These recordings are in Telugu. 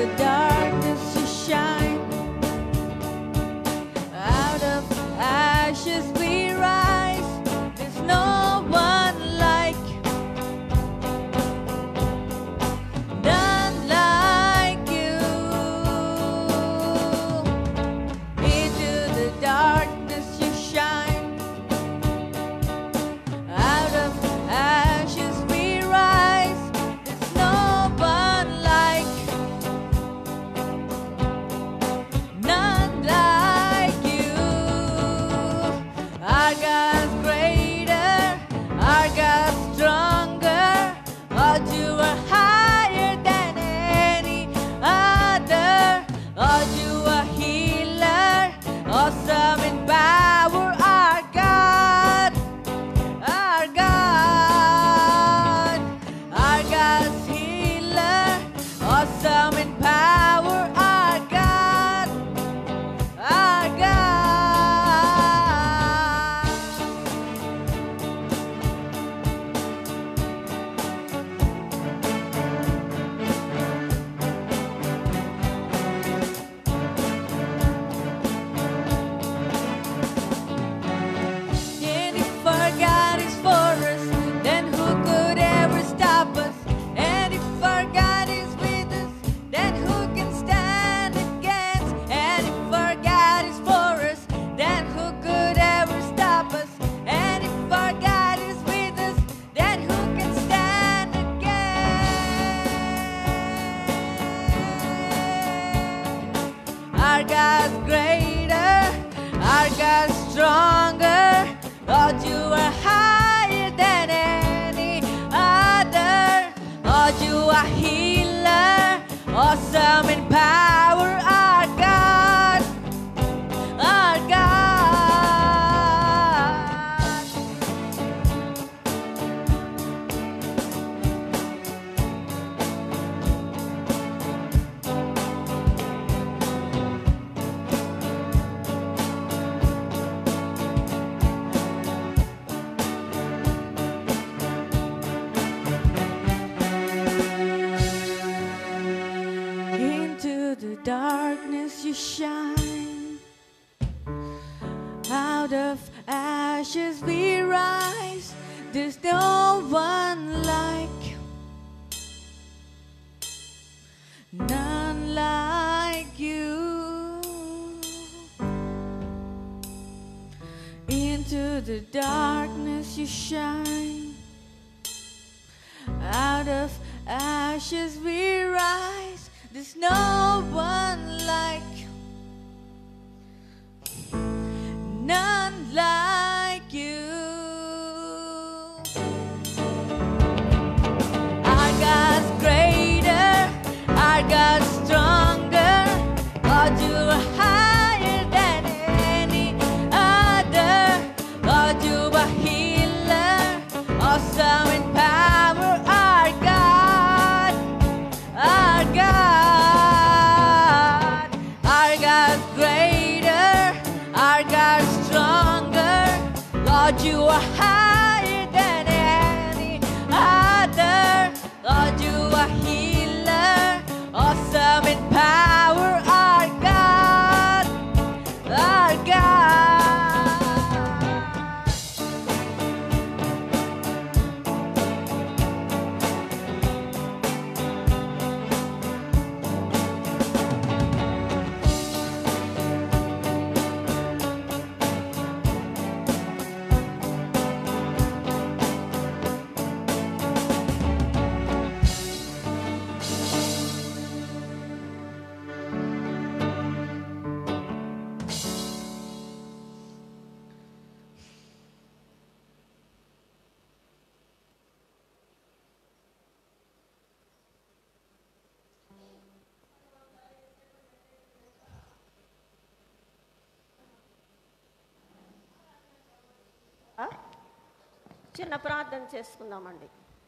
the darkness you shine. Out of ashes we rise. There's no one like, none like you. Into the darkness you shine. Out of ashes we rise. There's no one like, none like you. Our God's greater, our God's stronger. Lord, you are higher than any other. Lord, you are healer, awesome in power. Our God, our God, our God's healer, awesome in power. Our God, our God. And if our God is for us, then who could ever stop us? And if our God is with us, then who can stand against? And if our God is for us, then who could ever stop us? And if our God is with us, then who can stand against? Our God's greater, our God's stronger. Lord, you are higher than any other. Lord, you are healer, awesome in power. Our God, our God. Into the darkness you shine. Out of ashes we rise. There's no one like, none like you. Into the darkness you shine. Out of ashes we rise. There's no one like, none like you. Our God's greater, our God's stronger. Lord, you are higher than any other. Lord, you are healer, awesome in power. Our God, our God, our God's greater, our God's stronger. Lord, you are higher than any other. Lord, you are healer, awesome in power. Our God, our God. చిన్న ప్రార్థన చేసుకుందామండి.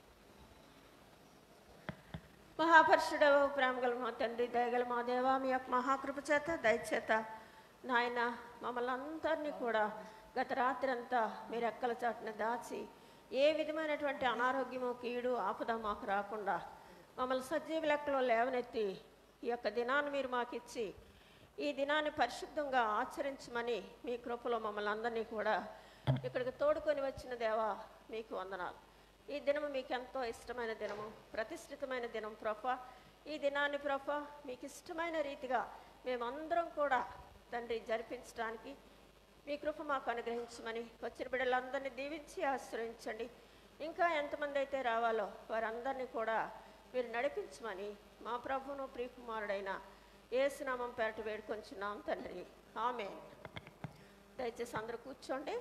మహాపరిషుడవు, ప్రేమగల మా తండ్రి, దయగల మా దేవ, మీ యొక్క మహాకృప చేత దయచేత నాయన మమ్మల్ని అందరినీ కూడా గత రాత్రి అంతా మీరు ఎక్కల చాటున దాచి ఏ విధమైనటువంటి అనారోగ్యము, కీడు, ఆపద మాకు రాకుండా మమ్మల్ని సజీవ లెక్కలో లేవనెత్తి ఈ యొక్క దినాన్ని మీరు మాకు ఇచ్చి ఈ దినాన్ని పరిశుద్ధంగా ఆచరించమని మీ కృపలో మమ్మల్ని అందరినీ కూడా ఇక్కడికి తోడుకొని వచ్చిన దేవా మీకు వందనాలు. ఈ దినము మీకు ఎంతో ఇష్టమైన దినము, ప్రతిష్ఠితమైన దినం ప్రభా. ఈ దినాన్ని ప్రభా మీకు ఇష్టమైన రీతిగా మేమందరం కూడా తండ్రి జరిపించడానికి మీ కృప మాకు అనుగ్రహించమని వచ్చిన బిడ్డలందరినీ దీవించి ఆశ్రయించండి. ఇంకా ఎంతమంది అయితే రావాలో వారందరినీ కూడా మీరు నడిపించమని మా ప్రభువును ప్రియకుమారుడైన యేసు నామం పేరట వేడుకొంచున్నాం తండ్రి, ఆమేన్. దయచేసి అందరూ కూర్చోండి.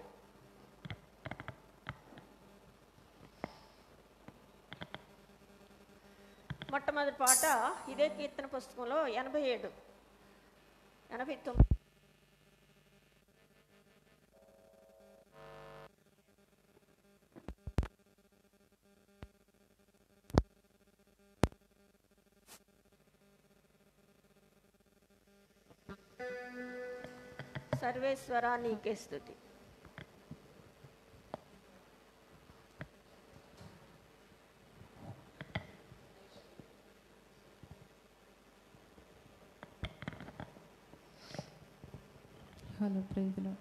మొట్టమొదటి పాట ఇదే కీర్తన పుస్తకంలో 87, 89. సర్వేశ్వర నీకే స్తుతి. Hello, praise the lord.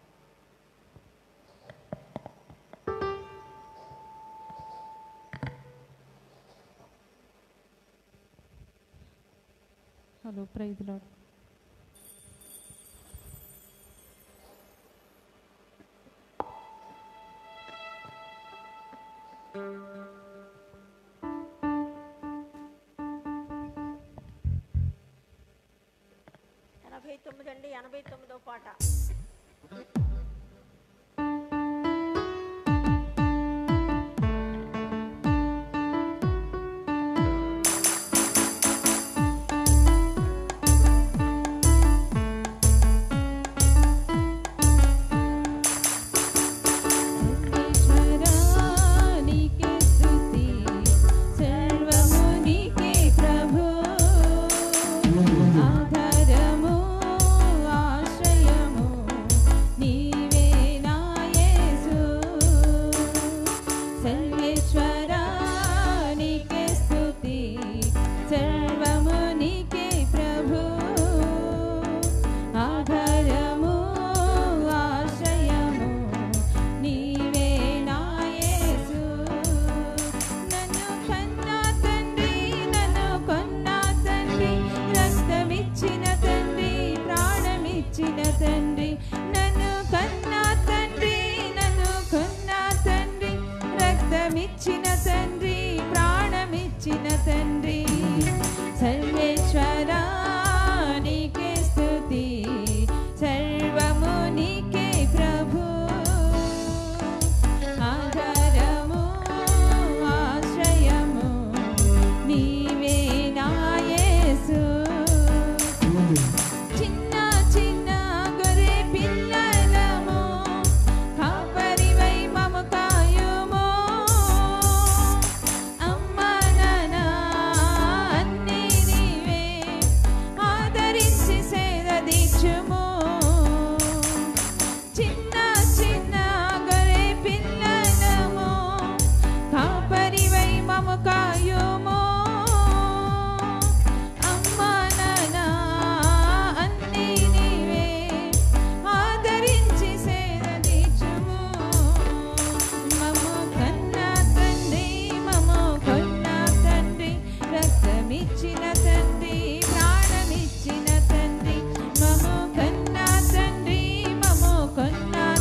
Hello, praise the lord. అండి 89వ పాట.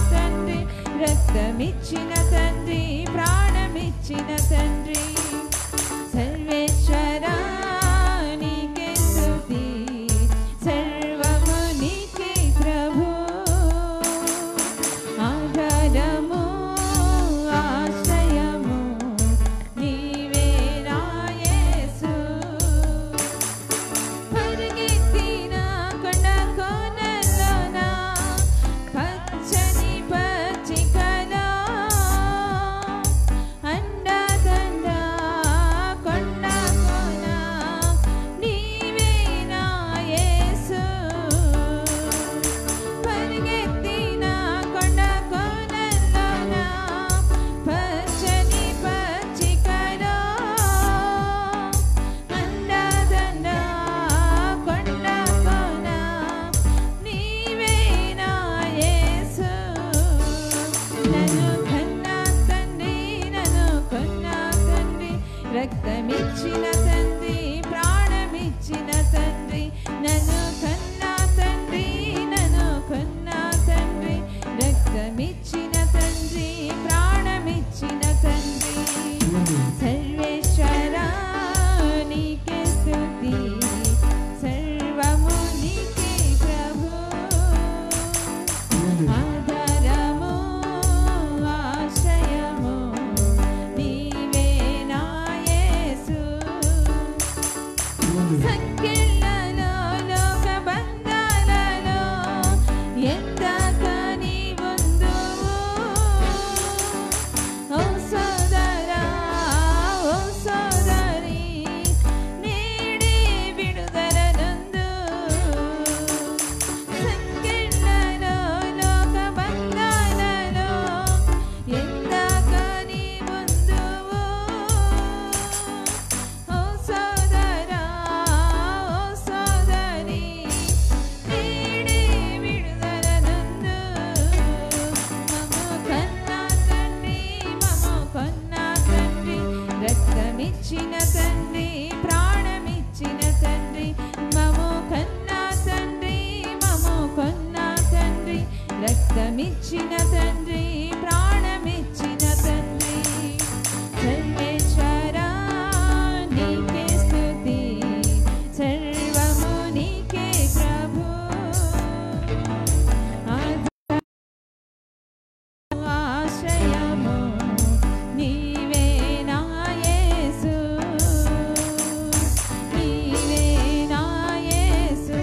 రక్తమిచ్చిన తండ్రి, ప్రాణమిచ్చిన తండ్రి, రక్తమిచ్చిన తండ్రి ప్రాణమిచ్చిన తండ్రి నన్ను కన్నా తండ్రి నన్ను కన్నా తండ్రి రక్తమిచ్చిన తండ్రి ప్రాణమిచ్చిన తండ్రి సర్వేశ్వరా నీకే స్తుతి సర్వము నీకే ప్రభు ఆధారము ఆశ్రయము నీవే నా యేసు సంకెళ్ళలో లోక బంధాలలో ఎందాక నీవుందువు ఓ సోదరా ఓ సోదరి నేడే విడుదల నందు సంకెళ్ళలో లోక బంధాలలో ఎందాక నీవుందువు ఓ సోదరా ఓ సోదరి నేడే విడుదల నందు మమ కన్నా తండ్రి మమ కన్నా తండ్రి రక్తమిచ్చిన తండ్రి ప్రాణమిచ్చిన తండ్రి మమ కన్నా తండ్రి మమ కన్నా తండ్రి రక్తమిచ్చిన తండ్రి ప్రాణమిచ్చిన తండ్రి సర్వేశ్వరా నీకే స్తుతి సర్వము నీకే ప్రభు ఆశ్రయము నీవే నా యేసు నీవే నా యేసు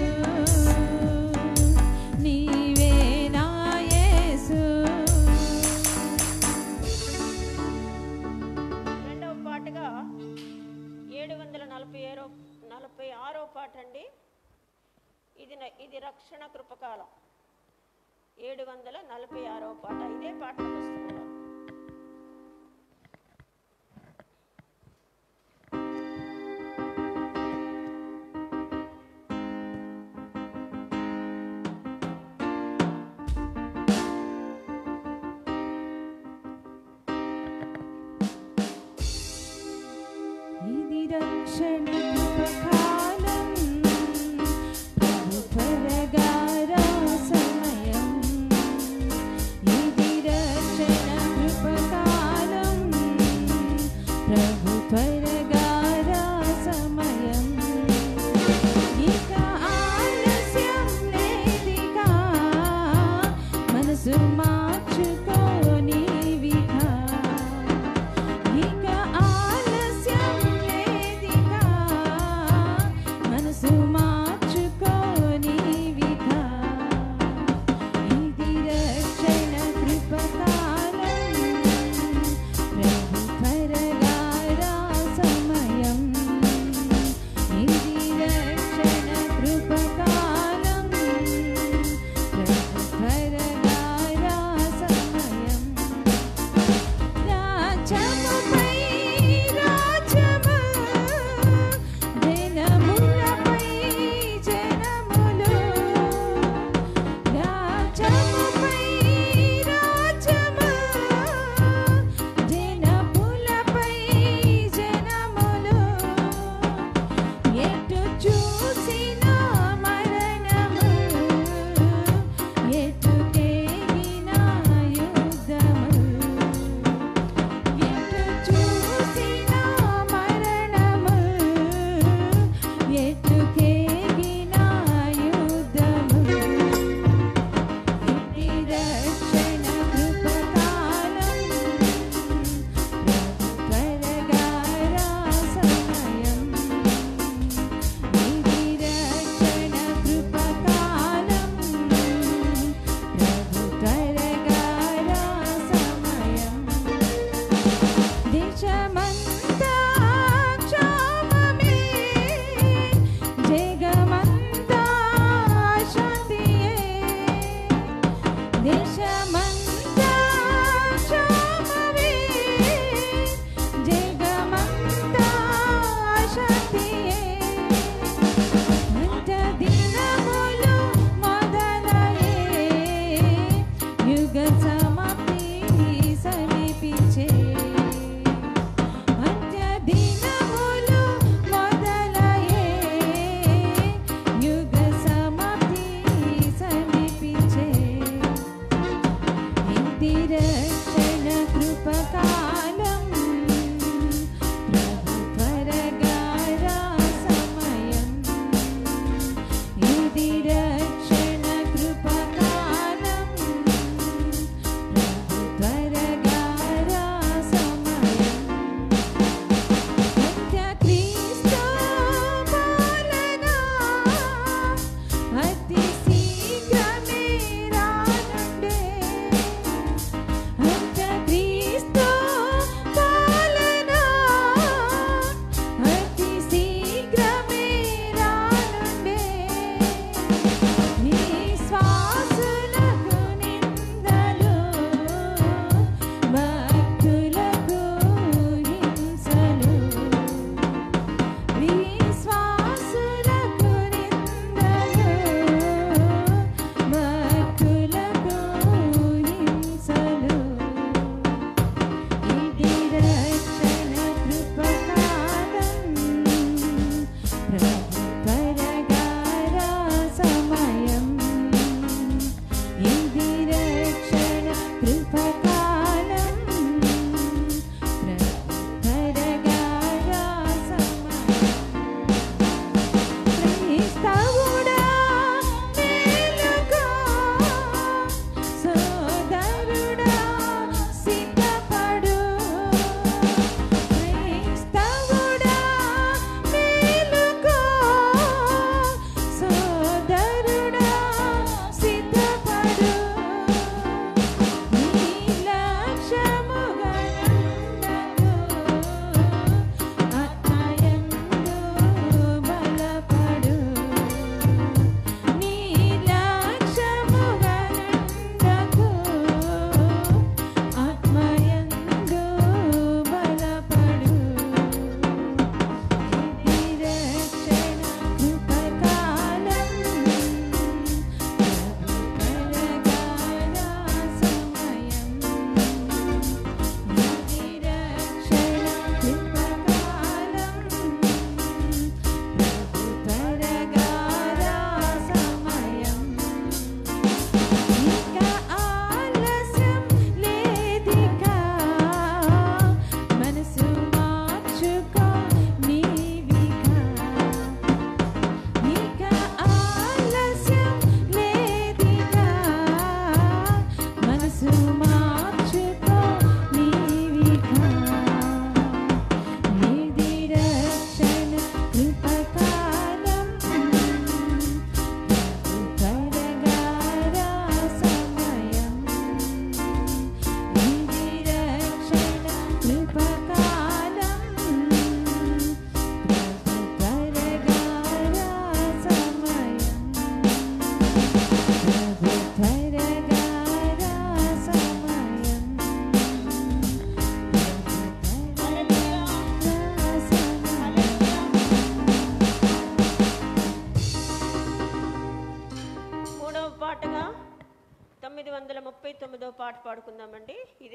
నీవే నా యేసు రెండవ పాటగా 746 పాట అండి. ఇది రక్షణ కృపకాలం 746 పాట. ఇదే పాట పుస్తకంలో ఇది రక్షణ కృపకాలం ప్రభు త్వరగా రా సమయం ఇది రక్షణ కృపకాలం ప్రభు త్వరగా రా సమయం ఇక ఆలస్యం లేదిగా మనసు మార్చుకోనివిగా ఇక ఆలస్యం లేదిగా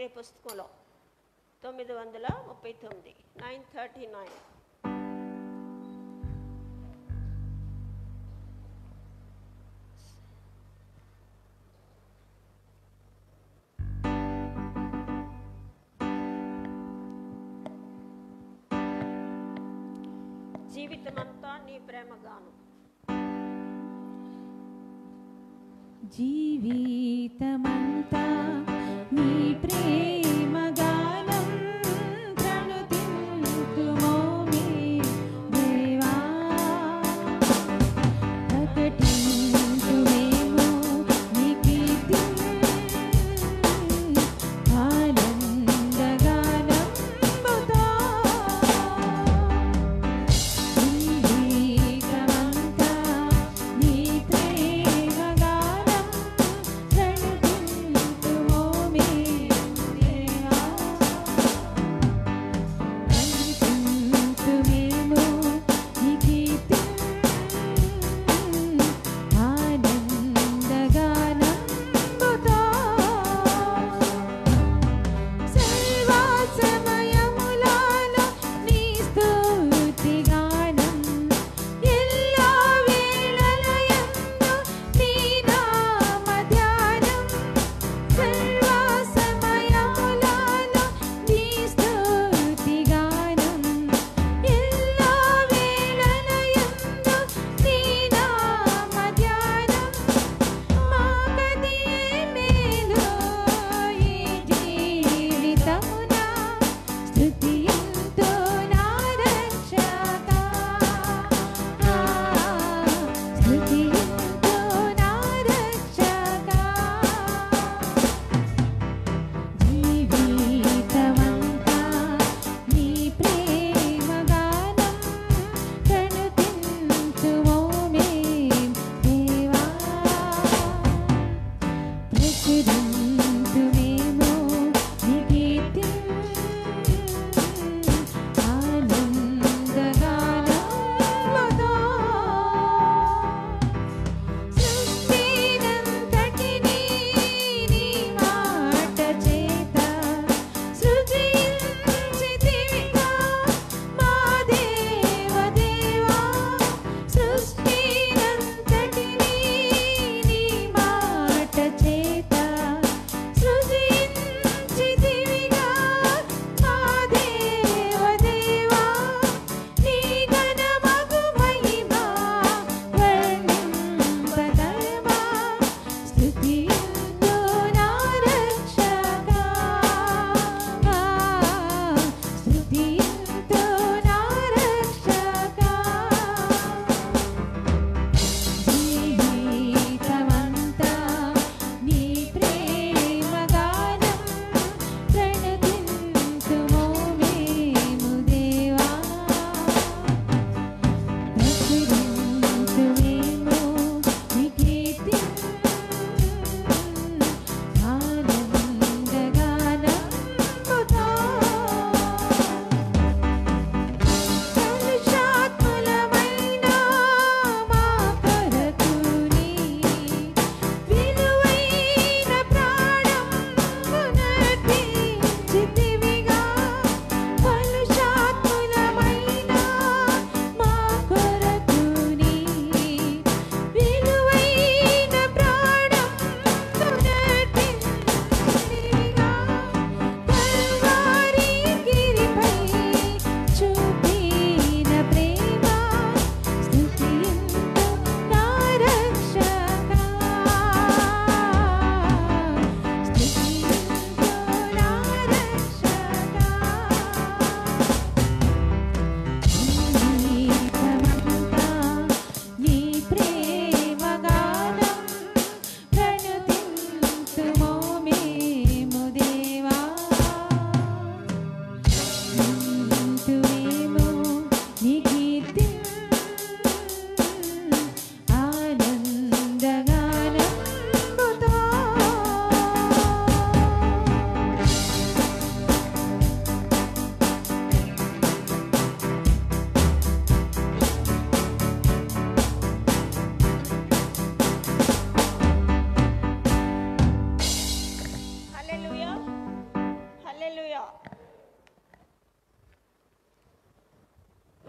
పుస్తకంలో 939 939. జీవితమంతా నీ ప్రేమ గానం. జీవితమంతా నీ ప్రేమ గానం ప్రణుతింతుమో మే దేవా. ప్రకటింతుమేమో నీ కీర్తి ఆనందగానంబుతో. జీవితమంతా నీ ప్రేమ గానం ప్రణుతింతుమో మే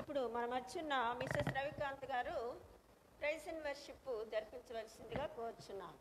ఇప్పుడు మన మధ్యన్న మిస్సెస్ రవికాంత్ గారు ప్రైజ్ అండ్ వర్షిప్ జరిపించవలసిందిగా కోరుచున్నాం.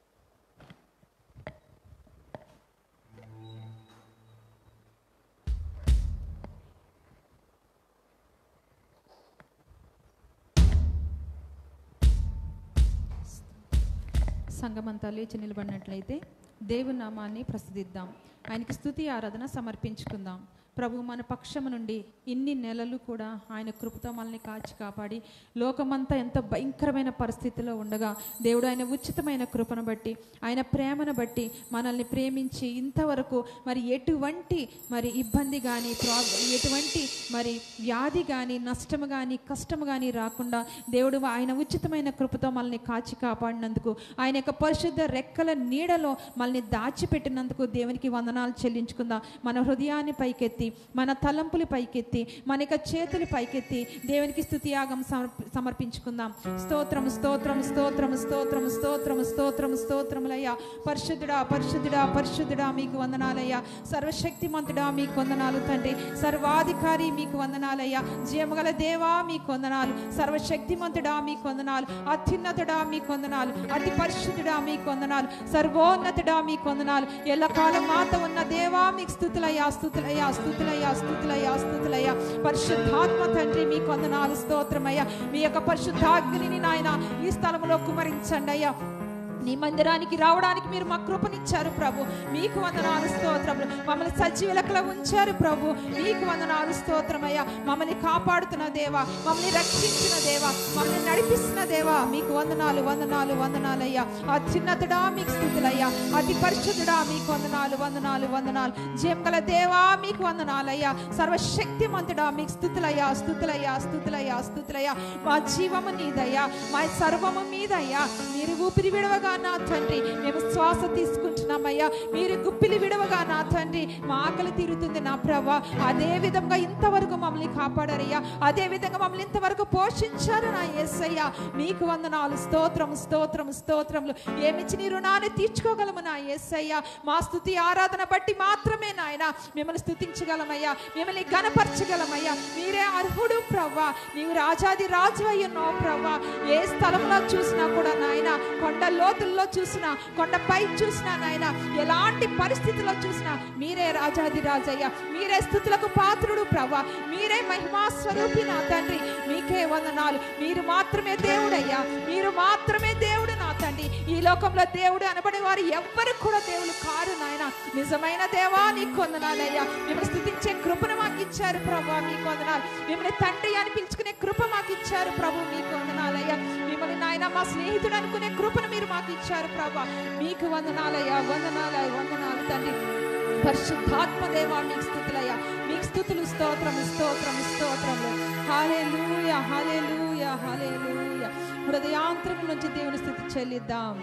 సంఘమంతా లేచి నిలబడినట్లయితే దేవుని నామాన్ని ప్రస్తుతిద్దాం. ఆయనకి స్తుతి ఆరాధన సమర్పించుకుందాం. ప్రభు మన పక్షము నుండి ఇన్ని నెలలు కూడా ఆయన కృపతో మనల్ని కాచి కాపాడి లోకమంతా ఎంతో భయంకరమైన పరిస్థితిలో ఉండగా దేవుడు ఆయన ఉచితమైన కృపను బట్టి ఆయన ప్రేమను బట్టి మనల్ని ప్రేమించి ఇంతవరకు మరి ఎటువంటి మరి ఇబ్బంది కానీ ఎటువంటి మరి వ్యాధి కానీ నష్టము కానీ కష్టము కానీ రాకుండా దేవుడు ఆయన ఉచితమైన కృపతో మనల్ని కాచి కాపాడినందుకు ఆయన యొక్క పరిశుద్ధ రెక్కల నీడలో మనల్ని దాచిపెట్టినందుకు దేవునికి వందనాలు చెల్లించుకుందాం. మన హృదయాన్ని పైకెత్తి మన తలంపులు పైకెత్తి మన యొక్క చేతులు పైకెత్తి దేవునికి స్తుతియాగం సమర్పించుకుందాం. స్తోత్రము స్తోత్రము స్తోత్రము స్తోత్రము స్తోత్రము స్తోత్రము స్తోత్రములయ్యా. పరిశుద్ధుడా పరిశుద్ధుడా పరిశుద్ధుడా మీకు వందనాలయ్యా. సర్వశక్తిమంతుడా మీకు వందనాలు తండ్రి. సర్వాధికారి మీకు వందనాలయ్యా. జీవగల దేవా మీకు వందనాలు. సర్వశక్తిమంతుడా మీకు వందనాలు. అత్యున్నతుడా మీకు వందనాలు. అతి పరిశుద్ధుడా మీకు వందనాలు. సర్వోన్నతుడా మీకు వందనాలు. ఎల్లకాలం మాతో ఉన్న దేవా మీకు స్తుతులయ్యా స్తుతులయ్యా స్తుతులయ్యా స్తుతులయ్యా స్తుతులయ్యా. పరిశుద్ధాత్మ తండ్రి మీకు వందనాలు స్తోత్రమయ్యా. మీ యొక్క పరిశుద్ధాగ్నిని నాయన ఈ స్థలంలో కుమరించండి అయ్యా. నీ మందిరానికి రావడానికి మీరు మా కృపనిచ్చారు ప్రభు. మీకు వందనాలు స్తోత్రములు. మమ్మల్ని సజీవులకలా ఉంచారు ప్రభు. మీకు వందనాలు స్తోత్రమయ్యా. మమ్మల్ని కాపాడుతున్న దేవా, మమ్మల్ని రక్షించిన దేవా, మమ్మల్ని నడిపిస్తున్న దేవా మీకు వందనాలు వందనాలు వందనాలయ్యా. అత్యున్నతుడా మీకు స్తుతులయ్యా. అతి పరిశుద్ధుడా మీకు వందనాలు వందనాలు వందనాలు. జీవగల దేవా మీకు వందనాలయ్యా. సర్వశక్తిమంతుడా మీకు స్తుతులయ్యా స్తుతులయ్యా స్తుతులయ్యా స్తుతులయ్యా. మా జీవము నీదయ్యా, మా సర్వము మీదయ్యా. మీరు ఊపిరి విడవగా నా తండ్రి మేము శ్వాస తీసుకుంటున్నామయ్యా. మీరు గుప్పిలి విడవగా నా తండ్రి మా ఆకలి తీరుతుంది నా ప్రభా. అదే విధంగా ఇంతవరకు మమ్మల్ని కాపాడారయ్యా. అదే విధంగా మమ్మల్ని ఇంతవరకు పోషించారు నా యేసయ్యా. మీకు వందనాలు స్తోత్రము స్తోత్రము స్తోత్రములు. ఏమిచ్చి నీ రుణాన్ని తీర్చుకోగలము నా యేసయ్యా. మా స్తుతి ఆరాధన బట్టి మాత్రమే నాయన మిమ్మల్ని స్తుతించగలమయ్యా, మిమ్మల్ని గణపరచగలమయ్యా. మీరే అర్హుడు ప్రభా. నీవు రాజాది రాజు అయ్యున్నావు ప్రభా. ఏ స్థలంలో చూసినా కూడా నాయన, కొండ లోతుల్లో చూసినా, కొండపై చూసినా నాయన, ఎలాంటి పరిస్థితుల్లో చూసినా మీరే రాజాది రాజయ్యా. మీరే స్తుతులకు పాత్రుడు ప్రభా. మీరే మహిమా స్వరూపి నా తండ్రి. మీకే వందనాలు. మీరు మాత్రమే దేవుడయ్యా. మీరు మాత్రమే దేవుడు నా తండ్రి. ఈ లోకంలో దేవుడు అనబడే వారు ఎవ్వరు కూడా దేవుడు కారు నాయన. నిజమైన దేవా నీకు వందనాలయ్యా. మిమ్మల్ని స్తుతించే కృపను మాకు ఇచ్చారు ప్రభా. మీకు వందనాలు. మిమ్మల్ని తండ్రి అని పిలుచుకునే కృప మాకు ఇచ్చారు ప్రభు. మీకు వందనాలయ్యా. మిమ్మల్ని నాయన మా స్నేహితుడు అనుకునే కృపను మీరు మాకు ఇచ్చారు ప్రభా. మీకు వందనాలయ్యా వందనాలయ్యా వందనాలు తండ్రి. పరిశుద్ధాత్మ దేవా మీకు స్తుతులయ్యా. మీకు స్తుతులు స్తోత్రము స్తోత్రము స్తోత్రము. హల్లెలూయా హల్లెలూయా హల్లెలూయా. హృదయాంతరం నుంచి దేవుని స్తుతి చెల్లిద్దాం.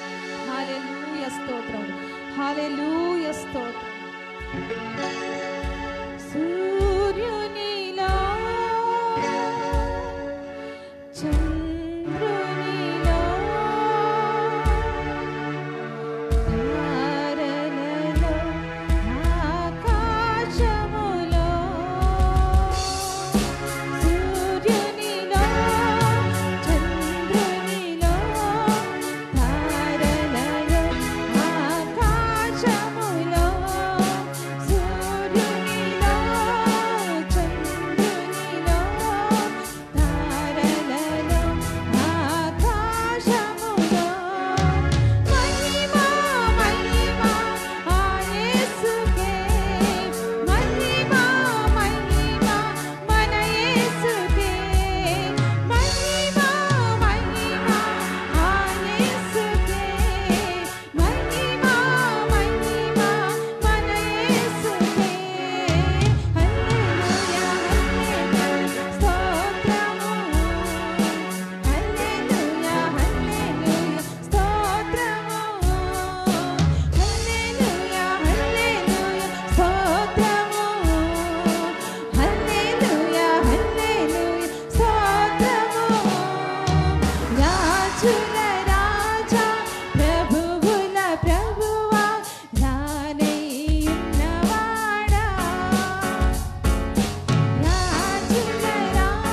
హల్లెలూయా స్తోత్రం హల్లెలూయా స్తోత్రం. సూర్యునిలా చంద్రునిలా తారలలో ఆకాశములో సూర్యునిలా చంద్రునిలా తారలలో ఆకాశములో సూర్యునిలా చంద్రునిలా తారలలో ఆకాశములో మహిమా మహిమా ఆ యేసుకే మహిమా మహిమా మన యేసుకే మహిమా మహిమా ఆ యేసుకే మహిమా మహిమా మన యేసుకే. హల్లెలూయా హల్లెలూయా స్తోత్రము. హల్లెలూయా హల్లెలూయా స్తోత్రము. హల్లెలూయా హల్లెలూయా స్తోత్రము. హల్లెలూయా హల్లెలూయా స్తోత్రము. రాజుల రాజా ప్రభువుల ప్రభువా రానయ్యున్నవాడా. రాజుల రాజా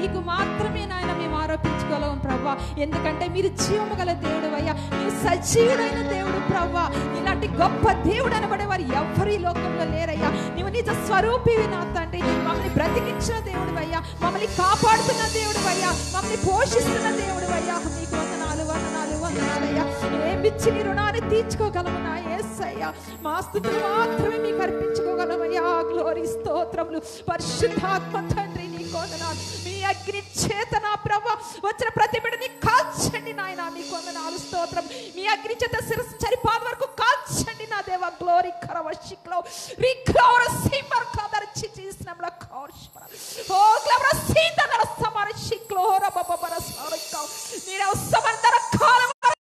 మీకు మాత్రమే నాయన మేము ఆరోపించుకోలేము ప్రభా. ఎందుకంటే మీరు జీవము గల దేవుడు అయ్యా, నీవు సజీవుడైన దేవుడు ప్రభా. ఇలాంటి గొప్ప దేవుడు అనబడే వారు ఎవరు ఈ లోకంలో లేరయ్యా. నీవు నిజ స్వరూపివి నా తండ్రి. మమ్మల్ని బ్రతికించిన దేవుడు అయ్యా, మమ్మల్ని కాపాడుతున్న దేవుడు అయ్యా, మమ్మల్ని పోషిస్తున్న దేవుడు అయ్యా. నీకు వందనాలు వందనాలు వందనాలయ్యా. నువ్వేమిచ్చి నీ రుణాన్ని తీర్చుకోగలము నా యేసయ్యా. మా స్తుతులు మాత్రమే మీకు అర్పించుకోగలమయ్యా. గ్లోరీ స్తోత్రములు పరిశుద్ధాత్మ తండ్రి నీకు వందనాలు. మీ అగ్ని చేత నా ప్రభా వచ్చిన ప్రతి బిడ్డని కాల్చండి నాయన. మీకు వందనాలు స్తోత్రం. మీ అగ్ని చేత శిరస్సు చరిపాద వరకు కాల్చండి నా దేవ. గ్లోరీ కరవశిక్లో రిక్లౌర సింబర్ కదర్ చిచిస్నమ్ల కౌర్ష్పర ఓ గ్లవర సీతనర సమర శిక్లోర బబబర సారకౌ నీరవ సమందర కాలం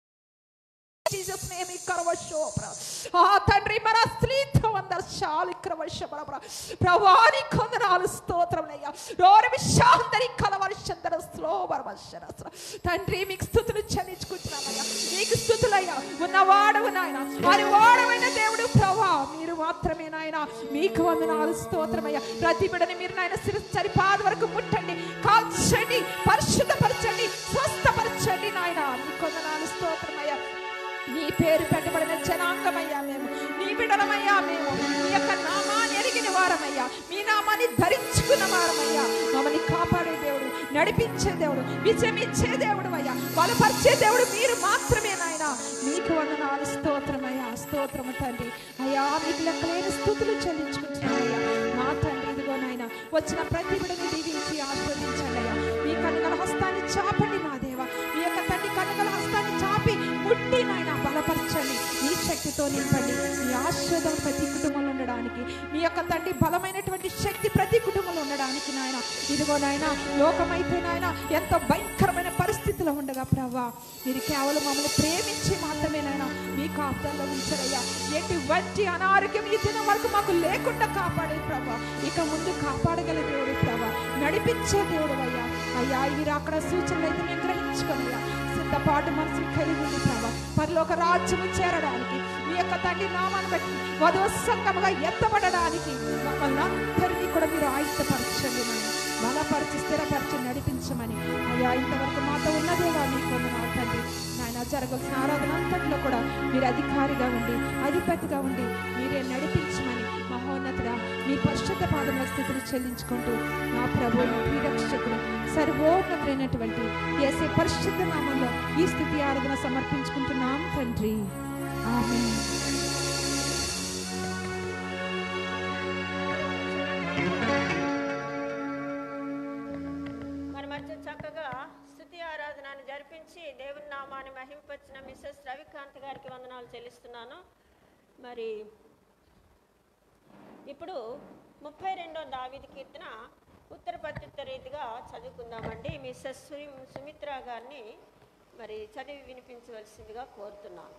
Jesus name కరవశోప్ర ఆ తండ్రి మన స్త్రీతో అందర శాలి కరవశబర ప్రవాని కొందనాలు స్తోత్రములయ్యా. రోరమి శాంతరి కలవర్షందర స్లోబరవశర తండ్రి మీకు స్తుతులు చెల్లించుకుంటున్నామయ్యా. మీకు స్తుతులయ్యా. ఉన్నవాడవు నాయన, వారి వాడవైన దేవుడు ప్రభా మీరు మాత్రమే నాయన. మీకు వందనాలు స్తోత్రమయ్యా. ప్రతి బిడ్డని మీరు నాయన శిరస్సు చరిపాద వరకు ముట్టండి, కాల్చండి, పరిశుద్ధపరచండి, స్వస్థపరచండి నాయన. మీకు వందనాలు స్తోత్రమయ్యా. నీ పేరు పెట్టబడిన జనాంగమయ్యా మేము, నీ బిడ్డలమయ్యా మేము. నీ యొక్క నామాన్ని ఎరిగిన వారమయ్యా, మీ నామాన్ని ధరించుకున్న వారమయ్యా. మమ్మల్ని కాపాడే దేవుడు, నడిపించే దేవుడు, విజయం ఇచ్చే దేవుడు అయ్యా, బలపరిచే దేవుడు మీరు మాత్రమే నాయన. మీకు వందనాలు స్తోత్రమయ్యా. స్తోత్రము తండ్రి అయ్యా. మీకు లెక్కలేని స్తుతులు చెల్లించుకుంటున్నామయ్యా నా తండ్రి. ఇదిగో నాయన వచ్చిన ప్రతి బిడ్డని దీవించి ఆశీర్వదించండి అయ్యా. మీ కనుగల హస్తాన్ని చాపండి నా దేవ. మీ యొక్క తండ్రి కనుగల హస్తాన్ని చాపి ముట్టి నాయన బలపరచండి. మీ శక్తితో నింపండి. మీ ఆశీర్వాదం ప్రతి కుటుంబంలో ఉండడానికి, మీ యొక్క తండ్రి బలమైనటువంటి శక్తి ప్రతి కుటుంబంలో ఉండడానికి నాయన. ఇదిగో నాయన లోకమైతే నాయన ఎంతో భయంకరమైన పరిస్థితిలో ఉండగా ప్రభా మీరు కేవలం మమ్మల్ని ప్రేమించి మాత్రమే నాయన మీ కాపుదల్లో ఉంచారయ్యా. ఎటువంటి అనారోగ్యం ఈ దినం వరకు మాకు లేకుండా కాపాడే ప్రభా, ఇక ముందు కాపాడగల దేవుడు ప్రభా, నడిపించే దేవుడు అయ్యా. అయ్యా ఇవి అక్కడ సూచనలు అయితే మేము గ్రహించుకోనయ్యా. సిద్ధపాటు మనసులు కలిగి ఉంది ప్రభా, పరలోక రాజ్యము చేరడానికి, మీ యొక్క తండ్రి నామాన్ని బట్టి వధువు సంఘముగా ఎత్తబడడానికి మమ్మల్ని అందరినీ కూడా మీరు ఆయుధపరచండి నాయన. బలపరిచి స్థిరపరిచి నడిపించమని అయ్యా. ఇంతవరకు మాతో ఉన్నదేవా మీకు వందనాలు తండ్రి నాయన. జరగాల్సిన ఆరాధన అంతట్లో కూడా మీరు అధికారిగా ఉండి, అధిపతిగా ఉండి మీరే నడిపించమని మహోన్నతుడా మీ పరిశుద్ధ పాదముల స్థితిని చెల్లించుకుంటూ నా ప్రభు రక్షకుడు సర్వోన్నతుడైనటువంటి యేసే పరిశుద్ధ నామంలో ఈ స్థితి ఆరాధన సమర్పించుకుంటున్నాం తండ్రి. ఆమేన్. మన మధ్య చక్కగా స్తుతి ఆరాధనను జరిపించి దేవుని నామాన్ని మహింపచ్చిన మిస్సెస్ రవికాంత్ గారికి వందనాలు చెల్లిస్తున్నాను. మరి ఇప్పుడు 32వ దావీదు కీర్తన ఉత్తర ప్రత్యుత్తర రీతిగా చదువుకుందామండి. మిస్సెస్ సుమిత్ర గారిని మరి చదివి వినిపించవలసిందిగా కోరుతున్నాను.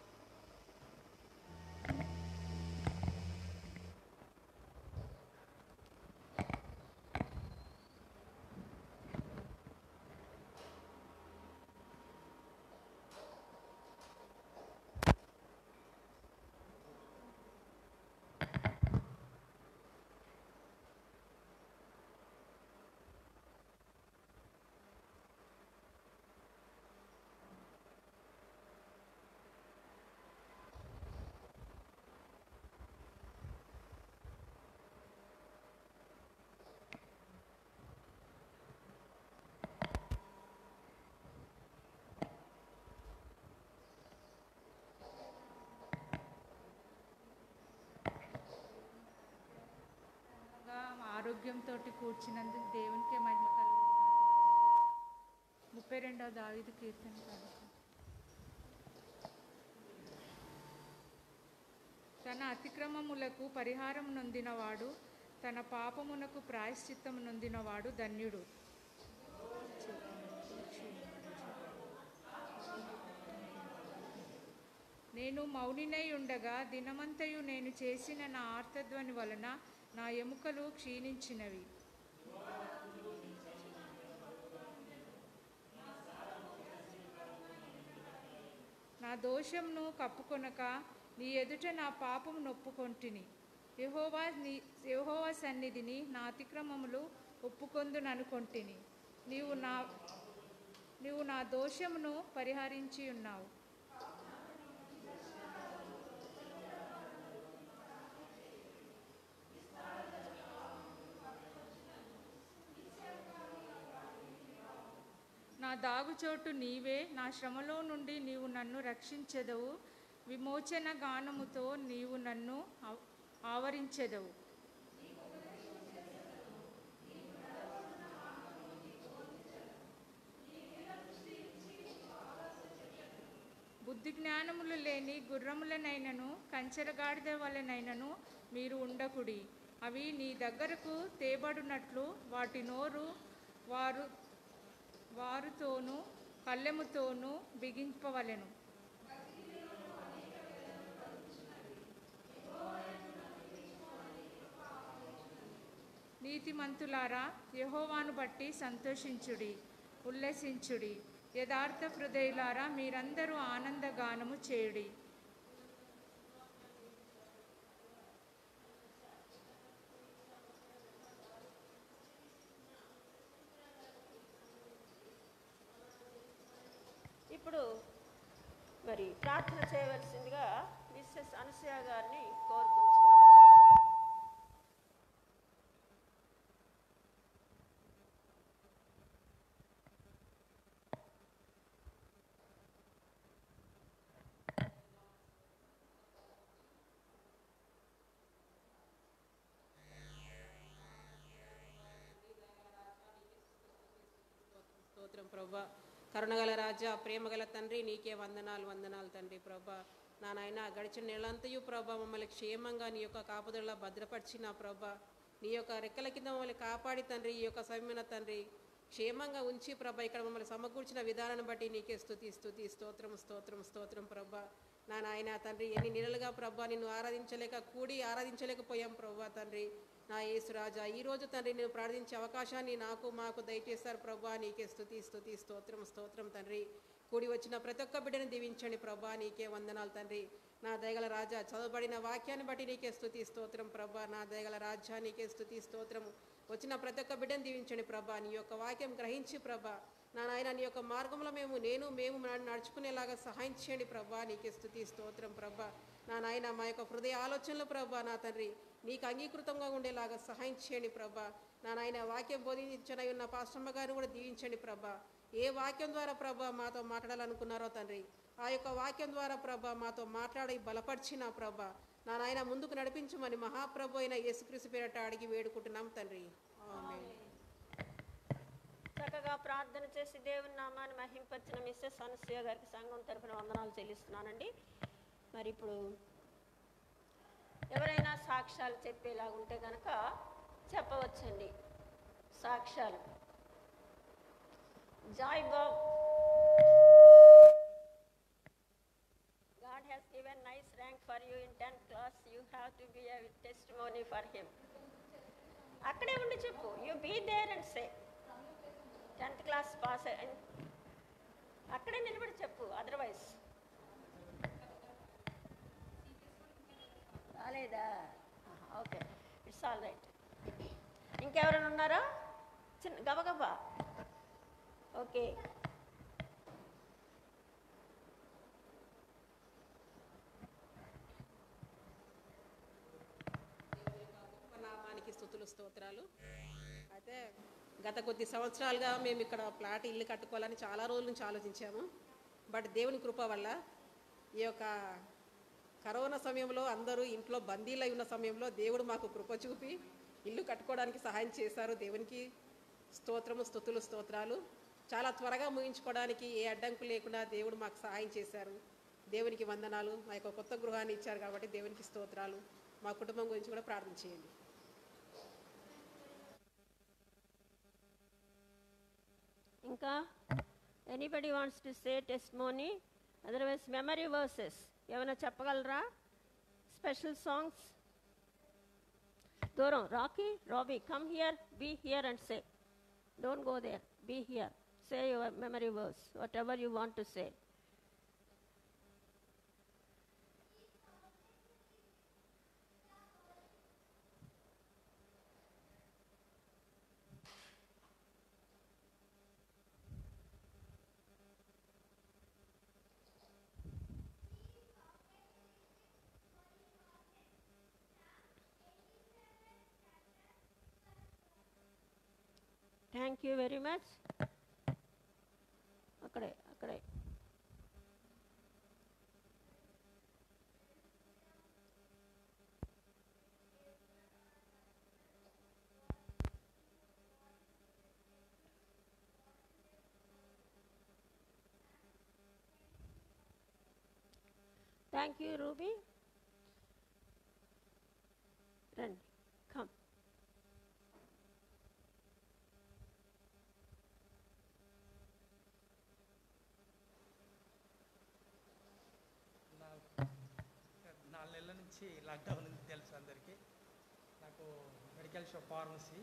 ఆరోగ్యంతో కూర్చున్నందుకు దేవునికే మహిమ కలుగు. 32వ దావీదు కీర్తన. తన అతిక్రమములకు పరిహారం నొందినవాడు, తన పాపమునకు ప్రాయశ్చిత్తము నొందినవాడు ధన్యుడు. నేను మౌనినై ఉండగా దినమంతయు నేను చేసిన నా ఆర్తధ్వని వలన నా ఎముకలు క్షీణించినవి. నా దోషంను కప్పుకొనక నీ ఎదుట నా పాపము నొప్పుకొంటిని. యెహోవా సన్నిధిని నా అతిక్రమములు ఒప్పుకొందుననుకొంటిని. నీవు నా నీవు నా దోషమును పరిహరించి ఉన్నావు. నా దాగుచోటు నీవే, నా శ్రమలో నుండి నీవు నన్ను రక్షించెదవు. విమోచన గానముతో నీవు నన్ను ఆవరించెదవు. బుద్ధి జ్ఞానములు లేని గుర్రములనైనను కంచెరగాడిద వలనైనను మీరు ఉండకుడి. అవి నీ దగ్గరకు తేబడినట్లు వాటి నోరు వారుతోనూ కళ్ళెముతోనూ బిగింపవలెను. నీతిమంతులారా, యెహోవాను బట్టి సంతోషించుడి, ఉల్లసించుడి. యథార్థ హృదయులారా, మీరందరూ ఆనందగానము చేయుడి. ఇప్పుడు మరి ప్రార్థన చేయవలసిందిగా మిస్సెస్ అనసూయ గారిని కోరుకుంటున్నాం. స్తోత్రం ప్రభా. కరుణగల రాజా, ప్రేమగల తండ్రి, నీకే వందనాలు తండ్రి ప్రభా. నా నాయన గడిచిన నెలంతయు ప్రభా మమ్మల్ని క్షేమంగా నీ యొక్క కాపుదల భద్రపరిచిన ప్రభా, నీ యొక్క రెక్కల కింద మమ్మల్ని కాపాడి తండ్రి, ఈ యొక్క సమయమైన తండ్రి క్షేమంగా ఉంచి ప్రభా ఇక్కడ మమ్మల్ని సమకూర్చిన విధానాన్ని బట్టి నీకే స్తోత్రం ప్రభా. నా నాయన తండ్రి, ఎన్ని నెలలుగా ప్రభా నిన్ను ఆరాధించలేకపోయాం ప్రభా తండ్రి. నా యేసు రాజా, ఈరోజు తండ్రి నేను ప్రార్థించే అవకాశాన్ని మాకు దయచేశారు ప్రభా. నీకే స్తోత్రం తండ్రి. కూడి వచ్చిన ప్రతి ఒక్క బిడ్డను దీవించండి ప్రభా. నీకే వందనాలు తండ్రి. నా దయగల రాజా, చదవబడిన వాక్యాన్ని బట్టి నీకే స్తోత్రం ప్రభా. నా దయగల రాజా, నీకే స్తోత్రం. వచ్చిన ప్రతి ఒక్క బిడ్డను దీవించండి ప్రభా. నీ యొక్క వాక్యం గ్రహించి ప్రభా నా నాయన నీ యొక్క మార్గంలో మేము నడుచుకునేలాగా సహాయం చేయండి ప్రభా. నీకే స్తోత్రం ప్రభా. నా నాయన మా యొక్క హృదయ ఆలోచనలు ప్రభా నా తండ్రి నీకు అంగీకృతంగా ఉండేలాగా సహాయం చేయండి ప్రభా. నా నాయన వాక్యం బోధించనై ఉన్న పాస్టమ్మ గారిని కూడా దీవించండి ప్రభా. ఏ వాక్యం ద్వారా ప్రభా మాతో మాట్లాడాలనుకున్నారో తండ్రి, ఆ యొక్క వాక్యం ద్వారా ప్రభా మాతో మాట్లాడి బలపరిచిన ప్రభా నా నాయన ముందుకు నడిపించమని మహాప్రభు అయిన యేసుక్రీస్తు పేరట అడిగి వేడుకుంటున్నాం తండ్రి. ఆమేన్. చక్కగా ప్రార్థన చేసి దేవుని నామాన్ని మహింపరిచిన మిస్సెస్ అనసూయ గారికి సంఘం తరఫున వందనాలు చెల్లిస్తున్నానండి. మరి ఇప్పుడు ఎవరైనా సాక్ష్యాలు చెప్పేలాగా ఉంటే కనుక చెప్పవచ్చండి. సాక్ష్యాలు. Joy Bob, God has given nice rank for you in 10th class. You have to be a testimony for him. అక్కడే ఉండి చెప్పు. You be there and say 10th class pass. అక్కడే నిలబడి చెప్పు. అదర్వైజ్ రాలేదా? Okay, it's all right. ఇంకెవరైనా ఉన్నారా? చిన్న గబగబా. ఓకే, నామానికి స్తోత్రాలు. అయితే గత కొద్ది సంవత్సరాలుగా మేము ఇక్కడ ఇల్లు కట్టుకోవాలని చాలా రోజుల నుంచి ఆలోచించాము. బట్ దేవుని కృప వల్ల ఈ యొక్క కరోనా సమయంలో అందరూ ఇంట్లో బందీలై ఉన్న సమయంలో దేవుడు మాకు కృప చూపి ఇల్లు కట్టుకోవడానికి సహాయం చేశారు. దేవునికి స్తోత్రాలు. చాలా త్వరగా ముగించుకోవడానికి ఏ అడ్డంకు లేకుండా దేవుడు మాకు సహాయం చేశారు. దేవునికి వందనాలు. మా యొక్క కొత్త గృహాన్ని ఇచ్చారు కాబట్టి దేవునికి స్తోత్రాలు. మా కుటుంబం గురించి కూడా ప్రార్థన చేయండి. ఇంకా anybody wants to say testimony? Otherwise memory verses ఏమైనా చెప్పగలరా? Special songs? దూరం Robbie come here, be here and say. Don't go there, be here. Say your memory verse, whatever you want to say. Thank you very much. అక్కడే అక్కడే థ్యాంక్ యూ రూబీ. రండి, కమ్. నాలుగు నెలల నుంచి లాక్డౌన్ ఉంది తెలుసు అందరికీ. నాకు మెడికల్ షాప్ ఫార్మసీ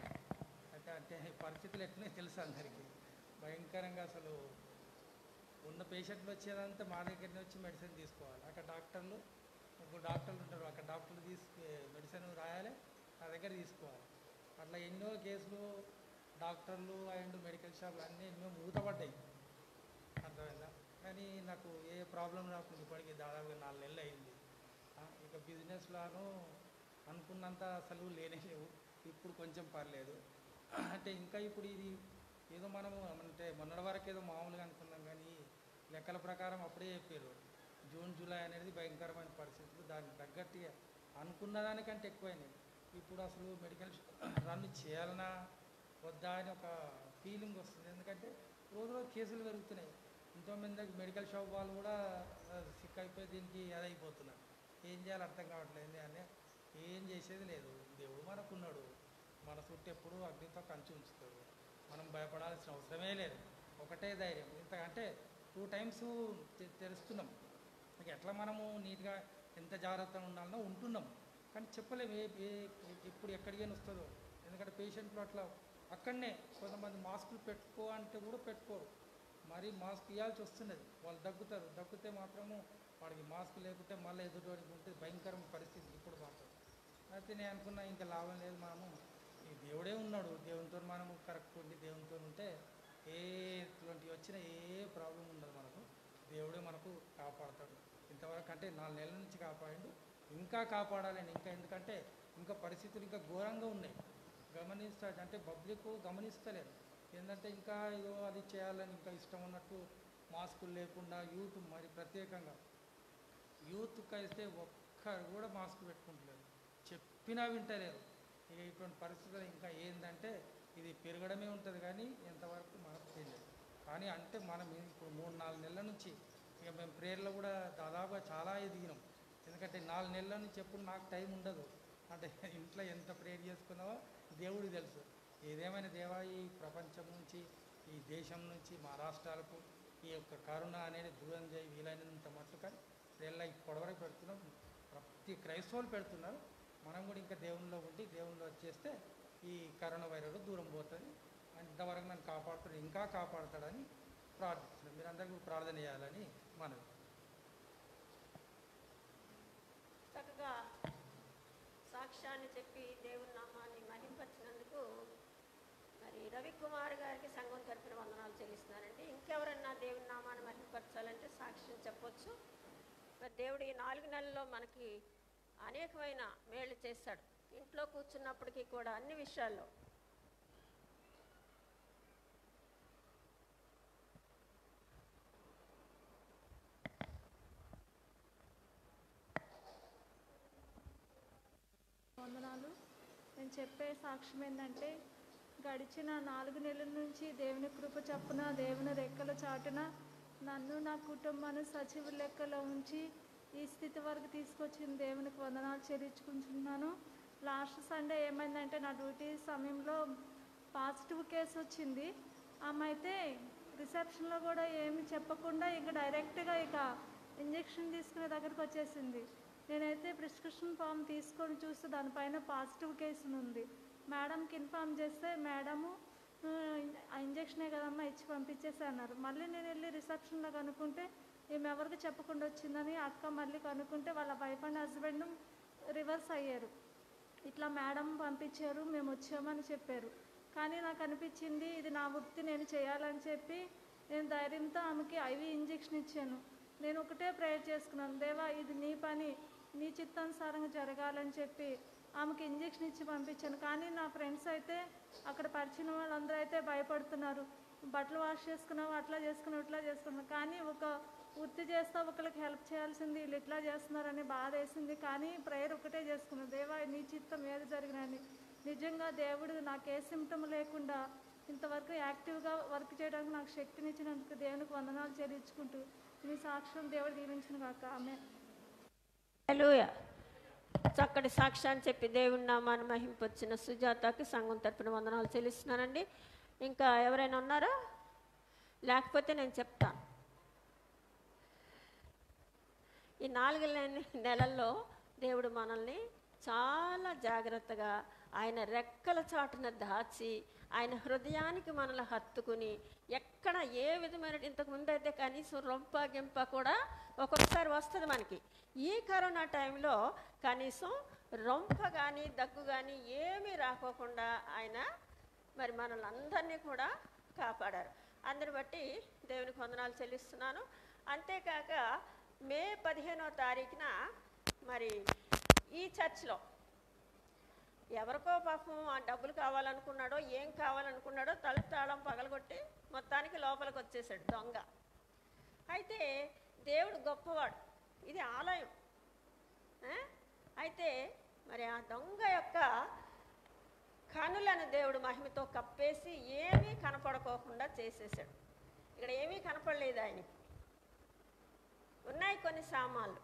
అంటే పరిస్థితులు ఎట్లనే తెలుసు అందరికీ. భయంకరంగా అసలు ఉన్న పేషెంట్లు వచ్చేదంతా మా దగ్గరనే వచ్చి మెడిసిన్ తీసుకోవాలి. అక్కడ డాక్టర్లు ఉంటారు, అక్కడ డాక్టర్లు మెడిసిన్ రాయాలి, నా దగ్గర తీసుకోవాలి. అట్లా ఎన్నో కేసులు డాక్టర్లు అండ్ మెడికల్ షాపులు అన్నీ ఎన్నో మూతపడ్డాయి, అర్థమైందా. కానీ నాకు ఏ ప్రాబ్లం రాకుండా ఇప్పటికీ దాదాపుగా 4 నెలలు అయింది. ఇక బిజినెస్లోనూ అనుకున్నంత అసలు లేనే లేవు. ఇప్పుడు కొంచెం పర్లేదు. అంటే ఇంకా ఇప్పుడు ఇది ఏదో మనము అంటే మొన్నటి వరకు ఏదో మామూలుగా అనుకున్నాం, కానీ లెక్కల ప్రకారం అప్పుడే చెప్పారు జూన్ జూలై అనేది భయంకరమైన పరిస్థితులు. దానికి తగ్గట్టుగా అనుకున్న దానికంటే ఎక్కువైనాయి. ఇప్పుడు అసలు మెడికల్ రన్ చేయాలన్నా వద్దా అని ఒక ఫీలింగ్ వస్తుంది. ఎందుకంటే రోజు రోజు కేసులు పెరుగుతున్నాయి. ఎంతోమంది మెడికల్ షాప్ వాళ్ళు కూడా సిక్ అయిపోయి దీనికి అదైపోతున్నారు. ఏం చేయాలో అర్థం కావట్లేదు. అని ఏం చేసేది లేదు. దేవుడు మనకున్నాడు, మన చుట్టూ ఎప్పుడు అగ్నితో కంచి ఉంచుతాడు. మనం భయపడాల్సిన అవసరమే లేదు. ఒకటే ధైర్యం. అంటే 2 టైమ్స్ తెలుస్తున్నాం. ఇక ఎట్లా మనము నీట్గా ఎంత జాగ్రత్తగా ఉండాలనో ఉంటున్నాం, కానీ చెప్పలేము ఎప్పుడు ఎక్కడికైనా వస్తుందో. ఎందుకంటే పేషెంట్లు అట్లా అక్కడనే కొంతమంది మాస్కులు పెట్టుకో అంటే కూడా పెట్టుకోరు. మరి మాస్క్ ఇవ్వాల్సి వస్తున్నది. వాళ్ళు దగ్గితే మాత్రము వాడికి మాస్క్ లేకుంటే మళ్ళీ ఎదుటివాడికి ఉంటే భయంకరమైన పరిస్థితి ఇప్పుడు మాత్రం. అయితే నేను అనుకున్నా ఇంకా లాభం లేదు, మనము ఈ దేవుడే ఉన్నాడు, దేవునితో మనము కరెక్ట్ ఉండి దేవునితో ఉంటే ఎటువంటి వచ్చినా ఏ ప్రాబ్లం ఉండదు మనకు. దేవుడే మనకు కాపాడుతాడు. ఇంతవరకు అంటే 4 నెలల నుంచి కాపాడు, ఇంకా కాపాడాలని. ఇంకా ఎందుకంటే ఇంకా పరిస్థితులు ఇంకా ఘోరంగా ఉన్నాయి. అంటే పబ్లిక్ గమనిస్తలేరు. ఏంటంటే ఇంకా ఏదో అది చేయాలని ఇంకా ఇష్టం ఉన్నట్టు మాస్కులు లేకుండా యూత్ మరి ప్రత్యేకంగా యూత్కి అయితే ఒక్కరు కూడా మాస్క్ పెట్టుకుంటలేరు, చెప్పినా వింటలేరు. ఇక ఇటువంటి పరిస్థితులు ఇంకా ఏంటంటే ఇది పెరగడమే ఉంటుంది, కానీ ఎంతవరకు మార్పు చేయలేదు. కానీ అంటే మనం ఇప్పుడు 3-4 నెలల నుంచి ఇక మేము ప్రేయర్లో కూడా దాదాపుగా చాలా ఎదిగినాం. ఎందుకంటే 4 నెలల నుంచి ఎప్పుడు నాకు టైం ఉండదు. అంటే ఇంట్లో ఎంత ప్రేయర్ చేసుకున్నావో దేవుడికి తెలుసు. ఏదేమైనా దేవా ఈ ప్రపంచం నుంచి, ఈ దేశం నుంచి, మా రాష్ట్రాలకు ఈ యొక్క కరోనా అనేది దూరం చేయి వీలైనంత మట్టు. కానీ ప్రేయర్లో ఇప్పటివరకు పెడుతున్నాం, ప్రతి క్రైస్తవులు పెడుతున్నారు. మనం కూడా ఇంకా దేవునిలో ఉండి దేవునిలో వచ్చేస్తే ఈ కరోనా వైరస్ దూరం పోతుంది. ఇంతవరకు నన్ను కాపాడుతాడు, ఇంకా కాపాడుతాడని ప్రార్థిస్తున్నాం. మీరందరికీ ప్రార్థన చేయాలని మనవి. చక్కగా సాక్ష్యాన్ని చెప్పి దేవుని నామాన్ని మహింపరిచినందుకు మరి రవికుమార్ గారికి సంఘం తరపున వందనాలు చెల్లిస్తున్నానండి. ఇంకెవరన్నా దేవుని నామాన్ని మహింపరచాలంటే సాక్ష్యం చెప్పొచ్చు. మరి దేవుడు ఈ 4 నెలల్లో మనకి అనేకమైన మేళ్ళు చేశాడు. ఇంట్లో కూర్చున్నప్పటికీ కూడా అన్ని విషయాల్లో. వందనాలు. నేను చెప్పే సాక్ష్యం ఏంటంటే గడిచిన 4 నెలల నుంచి దేవుని కృప చప్పున దేవుని రెక్కల చాటున నన్ను నా కుటుంబాన్ని సజీవ లెక్కలో ఉంచి ఈ స్థితి వరకు తీసుకొచ్చిన దేవునికి వందనాలు చెల్లించుకుంటున్నాను. లాస్ట్ సండే ఏమైందంటే నా డ్యూటీ సమయంలో పాజిటివ్ కేసు వచ్చింది. ఆమె అయితే రిసెప్షన్లో కూడా ఏమి చెప్పకుండా ఇక డైరెక్ట్గా ఇక ఇంజెక్షన్ తీసుకునే దగ్గరికి వచ్చేసింది. నేనైతే ప్రిస్క్రిప్షన్ ఫామ్ తీసుకొని చూస్తే దానిపైన పాజిటివ్ కేసు ఉంది. మేడంకి ఇన్ఫామ్ చేస్తే మేడము ఆ ఇంజెక్షనే కదమ్మా ఇచ్చి పంపించేసి అన్నారు. మళ్ళీ నేను వెళ్ళి రిసెప్షన్లో కనుక్కుంటే ఈమె ఎవరికి చెప్పకుండా వచ్చిందని అక్క మళ్ళీ కనుక్కుంటే వాళ్ళ వైఫ్ అండ్ హస్బెండ్ రివర్స్ అయ్యారు. ఇట్లా మేడం పంపించారు, మేము వచ్చామని చెప్పారు. కానీ నాకు అనిపించింది ఇది నా వృత్తి, నేను చేయాలని చెప్పి నేను ధైర్యంతో ఆమెకి ఐవీ ఇంజెక్షన్ ఇచ్చాను. నేను ఒకటే ప్రేయర్ చేసుకున్నాను, దేవా ఇది నీ పని, నీ చిత్తానుసారంగా జరగాలని చెప్పి ఆమెకి ఇంజెక్షన్ ఇచ్చి పంపించాను. కానీ నా ఫ్రెండ్స్ అయితే అక్కడ పరిచిన వాళ్ళందరూ అయితే భయపడుతున్నారు. బట్టలు వాష్ చేసుకున్నావు, అట్లా చేసుకున్నావు, ఇట్లా చేసుకున్నావు. కానీ ఒక వృత్తి చేస్తా ఒకరికి హెల్ప్ చేయాల్సింది, వీళ్ళు ఇట్లా చేస్తున్నారని బాధ వేసింది. కానీ ప్రేయర్ ఒకటే చేసుకున్నాను, దేవా నీ చిత్తం ఏది జరిగినని. నిజంగా దేవుడు నాకు ఏ సిమ్టమ్ లేకుండా ఇంతవరకు యాక్టివ్గా వర్క్ చేయడానికి నాకు శక్తినిచ్చినందుకు దేవునికి వందనాలు చెల్లించుకుంటూ మీ సాక్ష్యం దేవుడు దీవించిన కాక. ఆమె హల్లెలూయా. చక్కటి సాక్ష్యాన్ని చెప్పి దేవుని నామాన్ని మహింపొచ్చిన సుజాతకి సంఘం తరపున వందనాలు చెల్లిస్తున్నానండి. ఇంకా ఎవరైనా ఉన్నారా? లేకపోతే నేను చెప్తాను. ఈ 4 నెలల్లో దేవుడు మనల్ని చాలా జాగ్రత్తగా ఆయన రెక్కల చాటున దాచి ఆయన హృదయానికి మనల్ని హత్తుకుని ఎక్కడ ఏ విధమైన ఇంతకుముందు అయితే కనీసం రొంప గింప కూడా ఒక్కొక్కసారి వస్తుంది మనకి. ఈ కరోనా టైంలో కనీసం రొంప కానీ దగ్గు కానీ ఏమీ రాకోకుండా ఆయన మరి మనల్ని అందరినీ కూడా కాపాడారు. అందరిని బట్టి దేవునికి వందనాలు చెల్లిస్తున్నాను. అంతేకాక మే 15వ తారీఖున మరి ఈ చర్చ్లో ఎవరికో పాపం ఆ డబ్బులు కావాలనుకున్నాడో ఏం కావాలనుకున్నాడో తలుపు తాళం పగలగొట్టి మొత్తానికి లోపలికి వచ్చేసాడు దొంగ. అయితే దేవుడు గొప్పవాడు, ఇది ఆలయం. అయితే మరి ఆ దొంగ యొక్క కనులను దేవుడు మహిమతో కప్పేసి ఏమీ కనపడుకోకుండా చేసేసాడు. ఇక్కడ ఏమీ కనపడలేదు ఆయనకి. ఉన్నాయి కొన్ని సామాన్లు,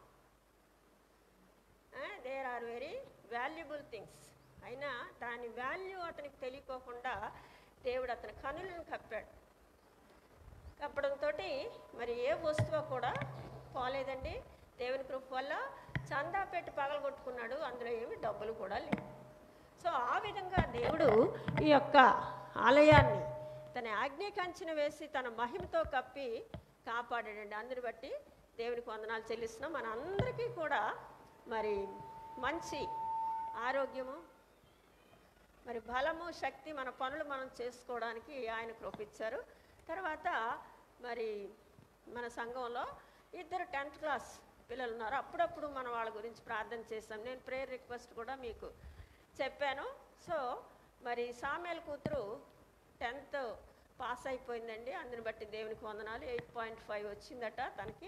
there are very valuable things. అయినా దాని వాల్యూ అతనికి తెలియకోకుండా దేవుడు అతని కనులను కప్పాడు. కప్పడంతో మరి ఏ వస్తువు కూడా పోలేదండి. దేవుని కృప వల్ల చందా పెట్టి పగలగొట్టుకున్నాడు, అందులో ఏమి డబ్బులు కూడా లేవు. సో ఆ విధంగా దేవుడు ఈ యొక్క ఆలయాన్ని తన ఆజ్ఞ కంచెన వేసి తన మహిమతో కప్పి కాపాడాడండి. అందుని బట్టి దేవునికి వందనాలు చెల్లిస్తున్నాం. మన అందరికీ కూడా మరి మంచి ఆరోగ్యము, మరి బలము, శక్తి, మన పనులు మనం చేసుకోవడానికి ఆయన కృపించారు. తర్వాత మరి మన సంఘంలో 2 10th క్లాస్ పిల్లలు ఉన్నారు. అప్పుడప్పుడు మనం వాళ్ళ గురించి ప్రార్థన చేస్తాం. నేను ప్రేయర్ రిక్వెస్ట్ కూడా మీకు చెప్పాను. సో మరి సామేల్ కూతురు 10th పాస్ అయిపోయిందండి. అందుని బట్టి దేవునికి వందనాలు. 8.5 వచ్చిందట తనకి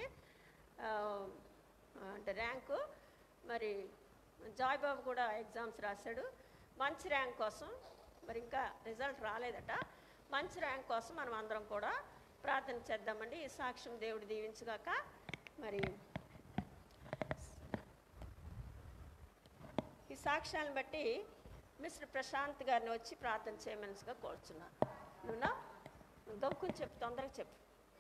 అంటే ర్యాంకు. మరి జాయ్ బాబు కూడా ఎగ్జామ్స్ రాశాడు మంచి ర్యాంక్ కోసం. మరి ఇంకా రిజల్ట్ రాలేదట. మంచి ర్యాంక్ కోసం మనం అందరం కూడా ప్రార్థన చేద్దామండి. ఈ సాక్ష్యం దేవుడు దీవించుగాక. మరి ఈ సాక్ష్యాలను బట్టి మిస్టర్ ప్రశాంత్ గారిని వచ్చి ప్రార్థన చేయమనిగా కోరుచున్నాను. నువ్వునా గౌకుని చెప్పు, తొందరగా చెప్పు.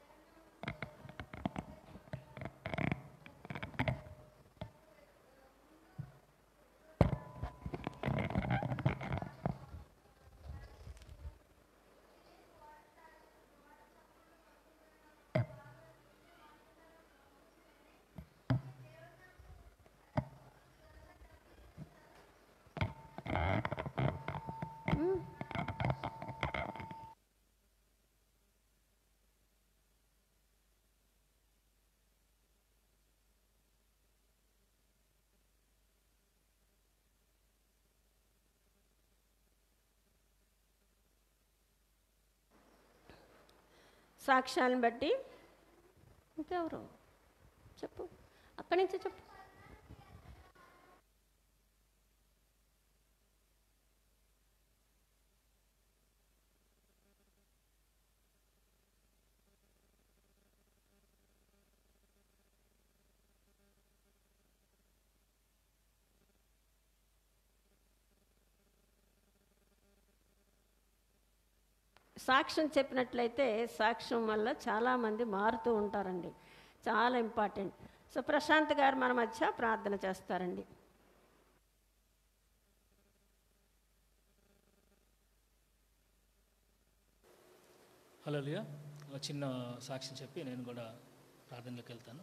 సాక్ష్యాలను బట్టి ఇంకెవరు చెప్పు, అక్కడి నుంచి చెప్పు. సాక్ష్యం చెప్పినట్లయితే సాక్ష్యం వల్ల చాలామంది మారుతూ ఉంటారండి. చాలా ఇంపార్టెంట్. సో ప్రశాంత్ గారు మన మధ్య ప్రార్థన చేస్తారండి. హల్లెలూయా. చిన్న సాక్ష్యం చెప్పి నేను కూడా ప్రార్థనలోకి వెళ్తాను.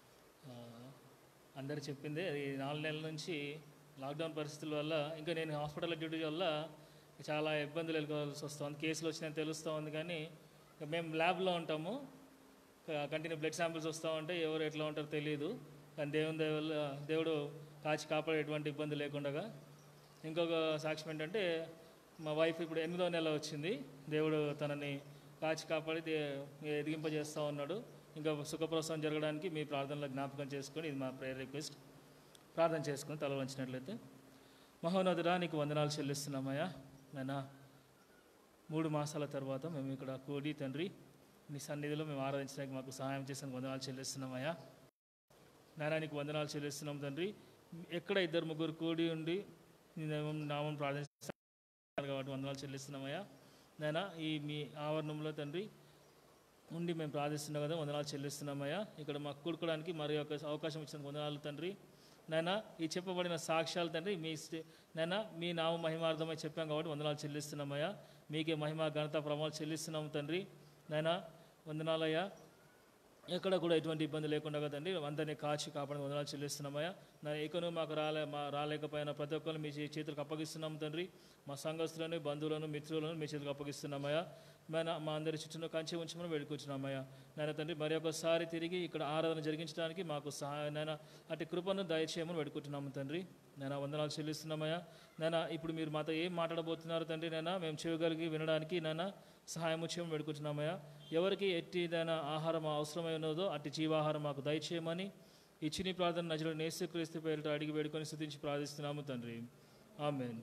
అందరు చెప్పిందే, ఈ 4 నెలల నుంచి లాక్డౌన్ పరిస్థితుల వల్ల ఇంకా నేను హాస్పిటల్లో డ్యూటీ వల్ల చాలా ఇబ్బందులు ఎదుర్కోవాల్సి వస్తుంది. కేసులు వచ్చినాయని తెలుస్తూ ఉంది. కానీ మేము ల్యాబ్లో ఉంటాము, కంటిన్యూ బ్లడ్ శాంపిల్స్ వస్తూ ఉంటాయి. ఎవరు ఎట్లా ఉంటారో తెలియదు. కానీ దేవుడు కాచి కాపాడే ఎటువంటి ఇబ్బంది లేకుండా ఇంకొక సాక్ష్యం ఏంటంటే మా వైఫ్ ఇప్పుడు 8వ నెల వచ్చింది. దేవుడు తనని కాచి కాపాడి ఎదిగింపజేస్తూ ఉన్నాడు. ఇంకా సుఖప్రసవం జరగడానికి మీ ప్రార్థనలో జ్ఞాపకం చేసుకొని, ఇది మా ప్రేయర్ రిక్వెస్ట్. ప్రార్థన చేసుకొని తల వంచినట్లయితే, మహోన్నతుడా నీకు వందనాలు చెల్లిస్తున్నామయ్యా. నాయనా 3 మాసాల తర్వాత మేము ఇక్కడ కూడి తండ్రి నీ సన్నిధిలో మేము ఆరాధించడానికి మాకు సహాయం చేసిన వందనాలు చెల్లిస్తున్నామయ్యా. నాయనా నీకు వందనాలు చెల్లిస్తున్నాం తండ్రి. ఎక్కడ 2-3 కూడి ఉండి నీ నామం ప్రార్థిస్తారు కాబట్టి వందనాలు చెల్లిస్తున్నామయ్యా. నాయనా ఈ మీ ఆవరణంలో తండ్రి ఉండి మేము ప్రార్థిస్తున్నాం కదా, వందనాలు చెల్లిస్తున్నామయ్యా. ఇక్కడ మాకు కూడుకోవడానికి మరి ఒక అవకాశం ఇచ్చిన వందనాలు తండ్రి. నాయనా ఈ చెప్పబడిన సాక్ష్యాలు తండ్రి నాయనా మీ నామ మహిమార్థమై చెప్పాం కాబట్టి వందనాలు చెల్లిస్తున్నామయ్యా. మీకే మహిమ ఘనత ప్రభావాలు చెల్లిస్తున్నాము తండ్రి. నాయనా వందనాలయ్యా. ఎక్కడ కూడా ఎటువంటి ఇబ్బంది లేకుండా కదండి అందరినీ కాచి కాపాడి వందనాలు చెల్లిస్తున్నామయ్యా. నా ఏకను మాకు రాలేకపోయినా ప్రతి ఒక్కరిని మీ చేతులకు అప్పగిస్తున్నాము తండ్రి. మా సంఘస్థులను, బంధువులను, మిత్రులను మీ చేతులకు అప్పగిస్తున్నామయ్యా. మా అందరి చుట్టూ కంచి ఉంచమని వేడుకొచ్చున్నామయ్యా. నాయన తండ్రి మరి ఒకసారి తిరిగి ఇక్కడ ఆరాధన జరిగించడానికి మాకు సహాయం నాయన అటు కృపను దయచేయమని వేడుకుంటున్నాము తండ్రి. నేను వందనాలు చెల్లిస్తున్నామయ్యా. నేను ఇప్పుడు మీరు మాతో ఏం మాట్లాడబోతున్నారు తండ్రి, నేను మేము చేయగలిగి వినడానికి నేను సహాయం చేయమని వేడుకుంటున్నామయ్యా. ఎవరికి ఎట్టిదైనా ఆహారం అవసరమై ఉన్నదో అట్టి జీవాహారం మాకు దయచేయమని ఇచ్చిన ప్రార్థన నజరుడైన యేసుక్రీస్తు పేరిట అడిగి వేడుకొని స్తుతించి ప్రార్థిస్తున్నాము తండ్రి. ఆమేన్.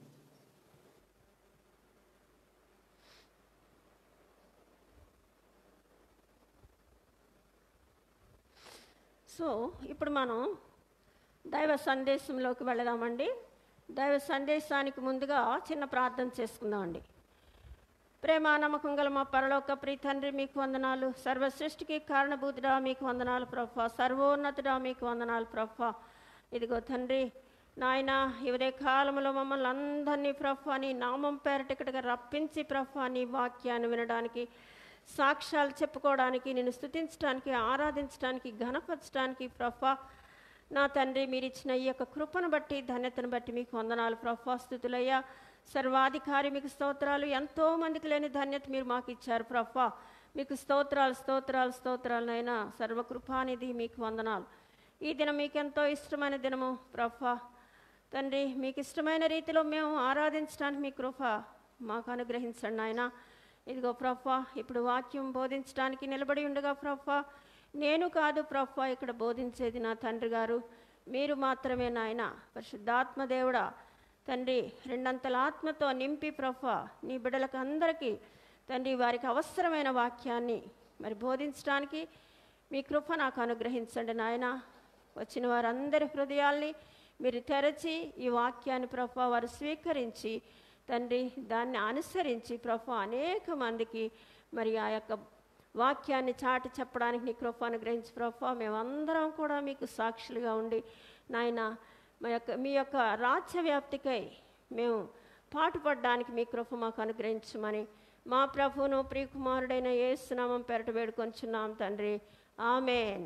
సో ఇప్పుడు మనం దైవ సందేశంలోకి వెళదామండి. దైవ సందేశానికి ముందుగా చిన్న ప్రార్థన చేసుకుందామండి. ప్రేమ నమ్మకం గల మా పరలోక ప్రియ తండ్రి మీకు వందనాలు. సర్వసృష్టికి కారణభూతుడా మీకు వందనాలు ప్రభా. సర్వోన్నతుడా మీకు వందనాలు ప్రభా. ఇదిగో తండ్రి నాయన ఈ ఉదయ కాలంలో మమ్మల్ని అందరినీ ప్రభా నీ నామం పేరట ఇక్కడికి రప్పించి ప్రభా నీ వాక్యాన్ని వినడానికి, సాక్ష్యాలు చెప్పుకోవడానికి, నేను స్తుతించడానికి, ఆరాధించడానికి, ఘనపరచడానికి ప్రభా నా తండ్రి మీరు ఇచ్చిన ఈ యొక్క కృపను బట్టి, ధన్యతను బట్టి మీకు వందనాలు ప్రభా. స్తుతులయ్యా. సర్వాధికారి మీకు స్తోత్రాలు. ఎంతోమందికి లేని ధన్యత మీరు మాకు ఇచ్చారు ప్రభా. మీకు స్తోత్రాలు స్తోత్రాలు స్తోత్రాలనైనా. సర్వకృపానిధి మీకు వందనాలు. ఈ దినం మీకెంతో ఇష్టమైన దినము ప్రభా తండ్రి. మీకు ఇష్టమైన రీతిలో మేము ఆరాధించడానికి మీ కృప మాకు అనుగ్రహించండి ఆయన. ఇదిగో ప్రభా ఇప్పుడు వాక్యం బోధించడానికి నిలబడి ఉండగా ప్రభా నేను కాదు ప్రభా ఇక్కడ బోధించేది నా తండ్రి గారు మీరు మాత్రమే నాయన. పరిశుద్ధాత్మ దేవుడా తండ్రి రెండంతల ఆత్మతో నింపి ప్రభా నీ బిడ్డలకు అందరికీ తండ్రి వారికి అవసరమైన వాక్యాన్ని మరి బోధించడానికి మీ కృప నాకు అనుగ్రహించండి నాయన. వచ్చిన వారందరి హృదయాల్ని మీరు తెరచి ఈ వాక్యాన్ని ప్రభా వారు స్వీకరించి తండ్రి దాన్ని అనుసరించి ప్రభా అనేక మందికి మరి ఆ యొక్క వాక్యాన్ని చాటి చెప్పడానికి నీ కృప అనుగ్రహించి ప్రభా మేమందరం కూడా మీకు సాక్షులుగా ఉండి నాయన మీ యొక్క రాజ్య వ్యాప్తికై మేము పాటుపడడానికి మీ కృప మాకు అనుగ్రహించమని మా ప్రభువును ప్రియకుమారుడైన యేసు నామం పేరట వేడుకొంచున్నాం తండ్రి. ఆమేన్.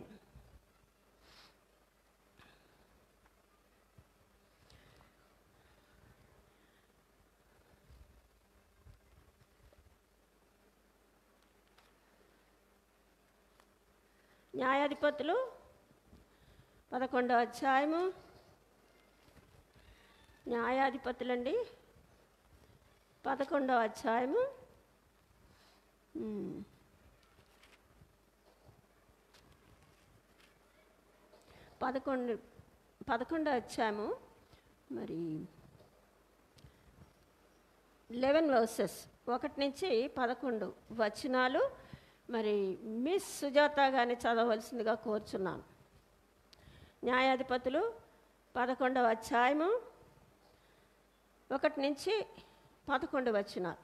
న్యాయాధిపతులు 11వ అధ్యాయము. న్యాయాధిపతులండి 11వ అధ్యాయము 11వ అధ్యాయము మరి 11 వర్సెస్ 1 నుంచి 11 వచనాలు మరి మిస్ సుజాత గారిని చదవలసిందిగా కోరుచున్నాను. న్యాయాధిపతులు 11వ అధ్యాయము 1 నుంచి 11 వచనాలు.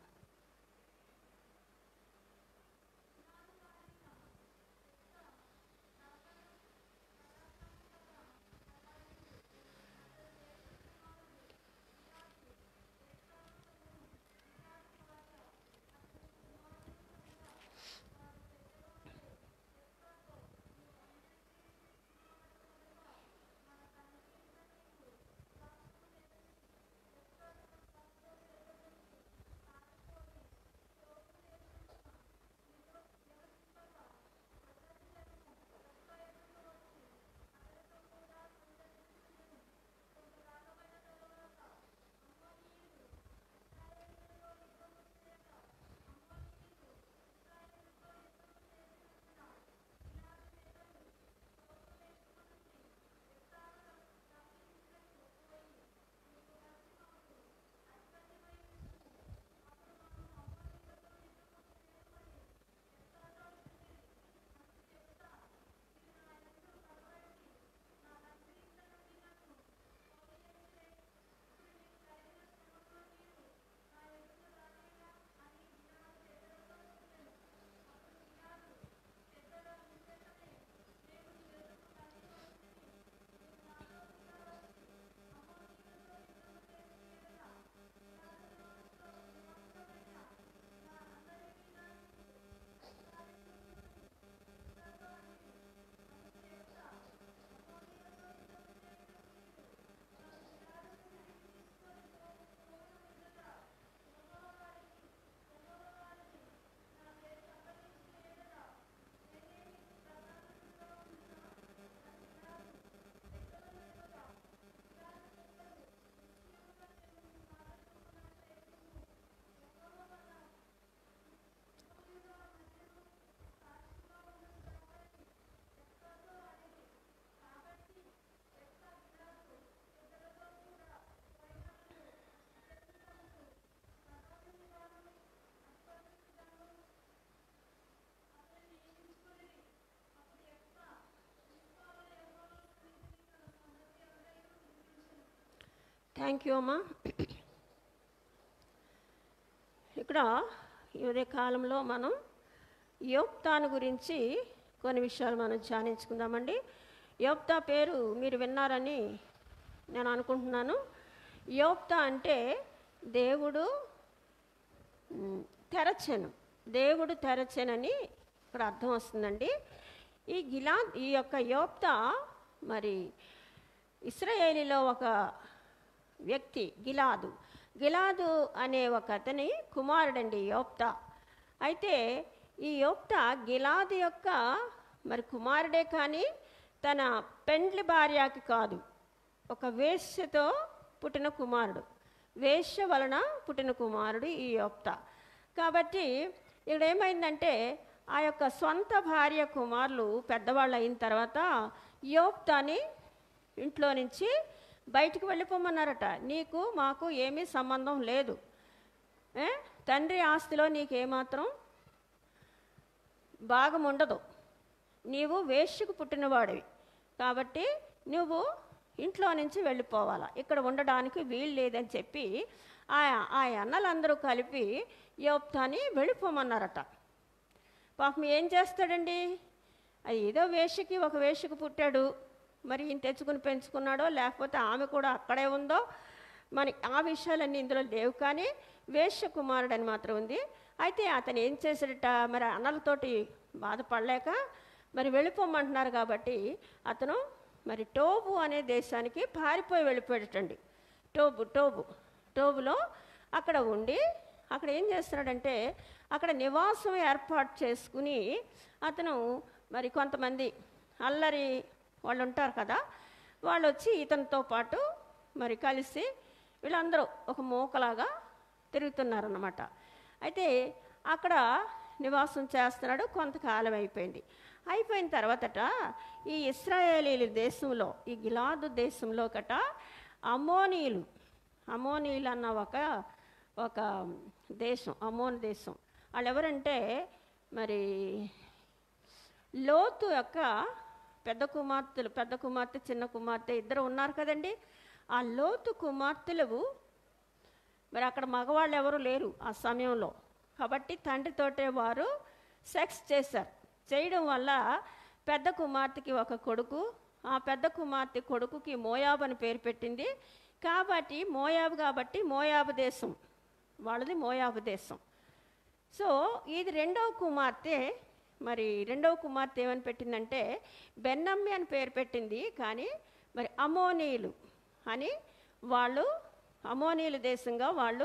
థ్యాంక్ యూ అమ్మా. ఇక్కడ ఈ ఉదయ కాలంలో మనం యోప్తాను గురించి కొన్ని విషయాలు మనం ధ్యానించుకుందామండి. యోప్తా పేరు మీరు విన్నారని నేను అనుకుంటున్నాను. యోప్తా అంటే దేవుడు తెరచెను, దేవుడు తెరచెనని ఇక్కడ అర్థం వస్తుందండి. ఈ యొక్క యోప్తా మరి ఇశ్రాయేలీలో ఒక వ్యక్తి గిలాదు అనే ఒక అతని కుమారుడండి యోప్తా. అయితే ఈ యోప్తా గిలాదు యొక్క మరి కుమారుడే కానీ తన పెండ్లి భార్యకి కాదు, ఒక వేశ్యతో పుట్టిన కుమారుడు, వేశ్య వలన పుట్టిన కుమారుడు ఈ యోప్తా. కాబట్టి ఇక్కడ ఏమైందంటే ఆ యొక్క సొంత భార్య కుమారులు పెద్దవాళ్ళు అయిన తర్వాత యోప్తాని ఇంట్లో నుంచి బయటికి వెళ్ళిపోమన్నారట. నీకు మాకు ఏమీ సంబంధం లేదు, తండ్రి ఆస్తిలో నీకేమాత్రం భాగం ఉండదు, నీవు వేశ్యకు పుట్టినవాడివి కాబట్టి నువ్వు ఇంట్లో నుంచి వెళ్ళిపోవాలా, ఇక్కడ ఉండడానికి వీలు లేదని చెప్పి ఆ అన్నలందరూ కలిపి యోప్తాని వెళ్ళిపోమన్నారట. పాపం ఏం చేస్తాడండి, అది ఏదో ఒక వేశ్యకు పుట్టాడు, మరి ఈయన తెచ్చుకుని పెంచుకున్నాడో లేకపోతే ఆమె కూడా అక్కడే ఉందో మరి ఆ విషయాలన్నీ ఇందులో లేవు, కానీ వేశ్య కుమారుడు అని మాత్రం ఉంది. అయితే అతను ఏం చేశాడట, మరి అన్నలతోటి బాధపడలేక మరి వెళ్ళిపోమంటున్నారు కాబట్టి అతను మరి టోబు అనే దేశానికి పారిపోయి వెళ్ళిపోయాడటండి. టోబులో అక్కడ ఉండి అక్కడ ఏం చేస్తున్నాడంటే అక్కడ నివాసం ఏర్పాటు చేసుకుని అతను మరి కొంతమంది అల్లరి వాళ్ళు ఉంటారు కదా, వాళ్ళు వచ్చి ఇతనితో పాటు మరి కలిసి వీళ్ళందరూ ఒక మూకలాగా తిరుగుతున్నారన్నమాట. అయితే అక్కడ నివాసం చేస్తున్నాడు. కొంతకాలం అయిపోయిన తర్వాతట ఈ ఇశ్రాయేలీల దేశంలో, ఈ గిలాదు దేశంలో కట అమోనీయులు అన్న ఒక దేశం, అమోన్ దేశం. వాళ్ళు ఎవరంటే మరి లోతు యొక్క పెద్ద కుమార్తె చిన్న కుమార్తె ఇద్దరు ఉన్నారు కదండి. ఆ లోతు కుమార్తెలు మరి అక్కడ మగవాళ్ళు ఎవరు లేరు ఆ సమయంలో, కాబట్టి తండ్రితోటే వారు సెక్స్ చేయడం వల్ల పెద్ద కుమార్తెకి ఒక కొడుకు, ఆ పెద్ద కుమార్తె కొడుకుకి మోయాబు అని పేరు పెట్టింది. కాబట్టి మోయాబు దేశం వాళ్ళది, మోయాబు దేశం. సో ఇది రెండవ కుమార్తె ఏమని పెట్టిందంటే బెన్నమ్మి అని పేరు పెట్టింది. కానీ మరి అమోనీయులు అని వాళ్ళు, అమోనీయుల దేశంగా వాళ్ళు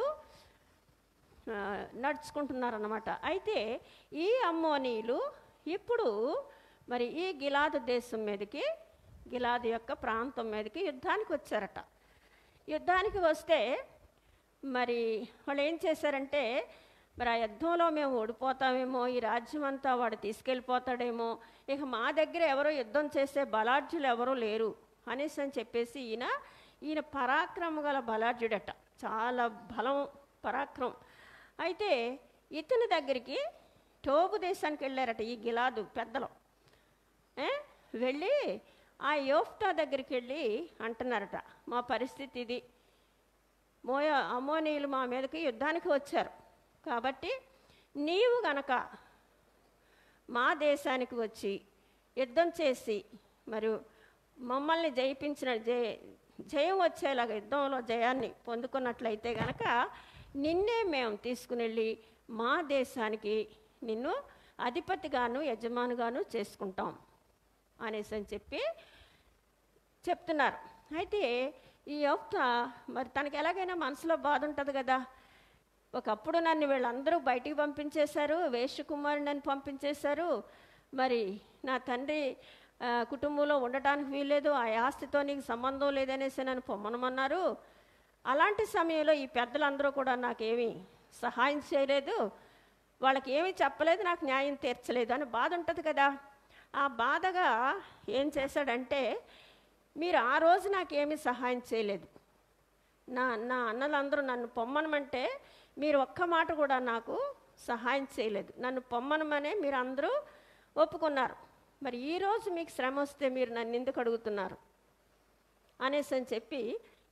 నడుచుకుంటున్నారన్నమాట. అయితే ఈ అమ్మోనీయులు ఇప్పుడు మరి ఈ గిలాదు దేశం మీదకి, గిలాదు యొక్క ప్రాంతం మీదకి యుద్ధానికి వచ్చారట. యుద్ధానికి వస్తే మరి వాళ్ళు ఏం చేశారంటే మరి ఆ యుద్ధంలో మేము ఓడిపోతామేమో, ఈ రాజ్యం అంతా వాడు తీసుకెళ్ళిపోతాడేమో, ఇక మా దగ్గర ఎవరో యుద్ధం చేసే బలాఢ్యులు ఎవరూ లేరు అనేసి అని చెప్పేసి ఈయన పరాక్రమం గల బలాఢ్యుడట, చాలా బలం పరాక్రమం. అయితే ఇతని దగ్గరికి టోబు దేశానికి వెళ్ళారట ఈ గిలాదు పెద్దలు. వెళ్ళి ఆ యోఫ్తా దగ్గరికి వెళ్ళి అంటున్నారట, మా పరిస్థితి ఇది, అమోనీయులు మా మీదకి యుద్ధానికి వచ్చారు, కాబట్టి నీవు గనక మా దేశానికి వచ్చి యుద్ధం చేసి మరి మమ్మల్ని జయం వచ్చేలాగా యుద్ధంలో జయాన్ని పొందుకున్నట్లయితే గనక నిన్నే మేము తీసుకుని వెళ్ళి మా దేశానికి నిన్ను అధిపతిగాను యజమానిగాను చేసుకుంటాం అనేసి అని చెప్పి చెప్తున్నారు. అయితే ఈ యోఫ్తా మరి తనకి ఎలాగైనా మనసులో బాధ ఉంటుంది కదా, ఒకప్పుడు నన్ను వీళ్ళందరూ బయటికి పంపించేశారు, వేశ్యకుమారుని నన్ను పంపించేశారు, మరి నా తండ్రి కుటుంబంలో ఉండటానికి వీల్లేదు, ఆ ఆస్తితో నీకు సంబంధం లేదనేసి నన్ను పొమ్మనమన్నారు, అలాంటి సమయంలో ఈ పెద్దలందరూ కూడా నాకేమీ సహాయం చేయలేదు, వాళ్ళకి ఏమీ చెప్పలేదు, నాకు న్యాయం తీర్చలేదు అని బాధ ఉంటుంది కదా. ఆ బాధగా ఏం చేశాడంటే, మీరు ఆ రోజు నాకేమీ సహాయం చేయలేదు, నా అన్నలందరూ నన్ను పొమ్మనమంటే మీరు ఒక్క మాట కూడా నాకు సహాయం చేయలేదు, నన్ను పొమ్మనమనే మీరు అందరూ ఒప్పుకున్నారు, మరి ఈరోజు మీకు శ్రమ వస్తే మీరు నన్ను ఎందుకు అడుగుతున్నారు అనేసి అని చెప్పి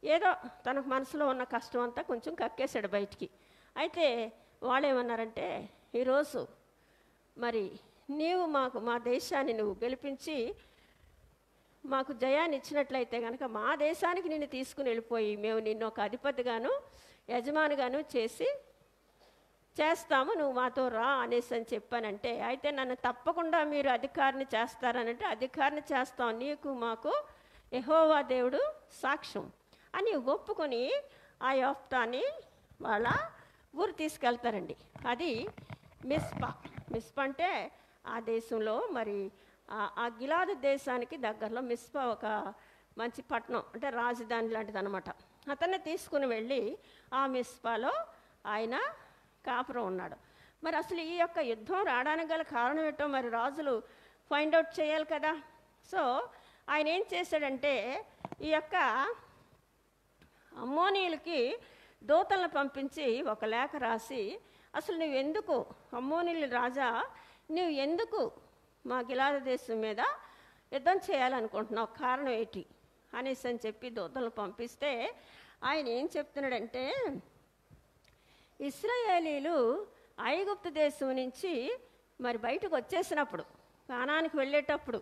ఏదో తనకు మనసులో ఉన్న కష్టం అంతా కొంచెం కక్కేశాడు బయటికి. అయితే వాళ్ళు ఏమన్నారంటే, ఈరోజు మరి నీవు మా దేశాన్ని నువ్వు గెలిపించి మాకు జయాన్ని ఇచ్చినట్లయితే కనుక మా దేశానికి నిన్ను తీసుకుని వెళ్ళిపోయి మేము నిన్ను ఒక అధిపతిగాను యజమానిగాను చేస్తాము, నువ్వు మాతో రా అనేసి అని చెప్పానంటే, అయితే నన్ను తప్పకుండా మీరు అధికారిని చేస్తారనంటే అధికారిని చేస్తాం, నీకు మాకు యెహోవా దేవుడు సాక్ష్యం అని ఒప్పుకొని ఆ యొఫ్తాని వాళ్ళ ఊరు తీసుకెళ్తారండి. అది మిస్పా. అంటే ఆ దేశంలో మరి ఆ గిలాదు దేశానికి దగ్గరలో మిస్పా ఒక మంచి పట్టణం, అంటే రాజధాని లాంటిది అనమాట. అతన్ని తీసుకుని వెళ్ళి ఆ మిస్పాలో ఆయన కాపురం ఉన్నాడు. మరి అసలు ఈ యొక్క యుద్ధం రావడానికి గల కారణం ఏంటో మరి రాజులు ఫైండ్ అవుట్ చేయాలి కదా. సో ఆయన ఏం చేశాడంటే, ఈ యొక్క అమ్మోనీయులకి దూతలను పంపించి ఒక లేఖ రాసి, అసలు నువ్వెందుకు అమ్మోనీయుల రాజా నువ్వు ఎందుకు మా గిలాదు దేశం మీద యుద్ధం చేయాలనుకుంటున్నావు, కారణం ఏంటి అనేసి అని చెప్పి దూతలను పంపిస్తే ఆయన ఏం చెప్తున్నాడంటే, ఇశ్రాయేలీలు ఐగుప్తు దేశం నుంచి మరి బయటకు వచ్చేసినప్పుడు కానానికి వెళ్ళేటప్పుడు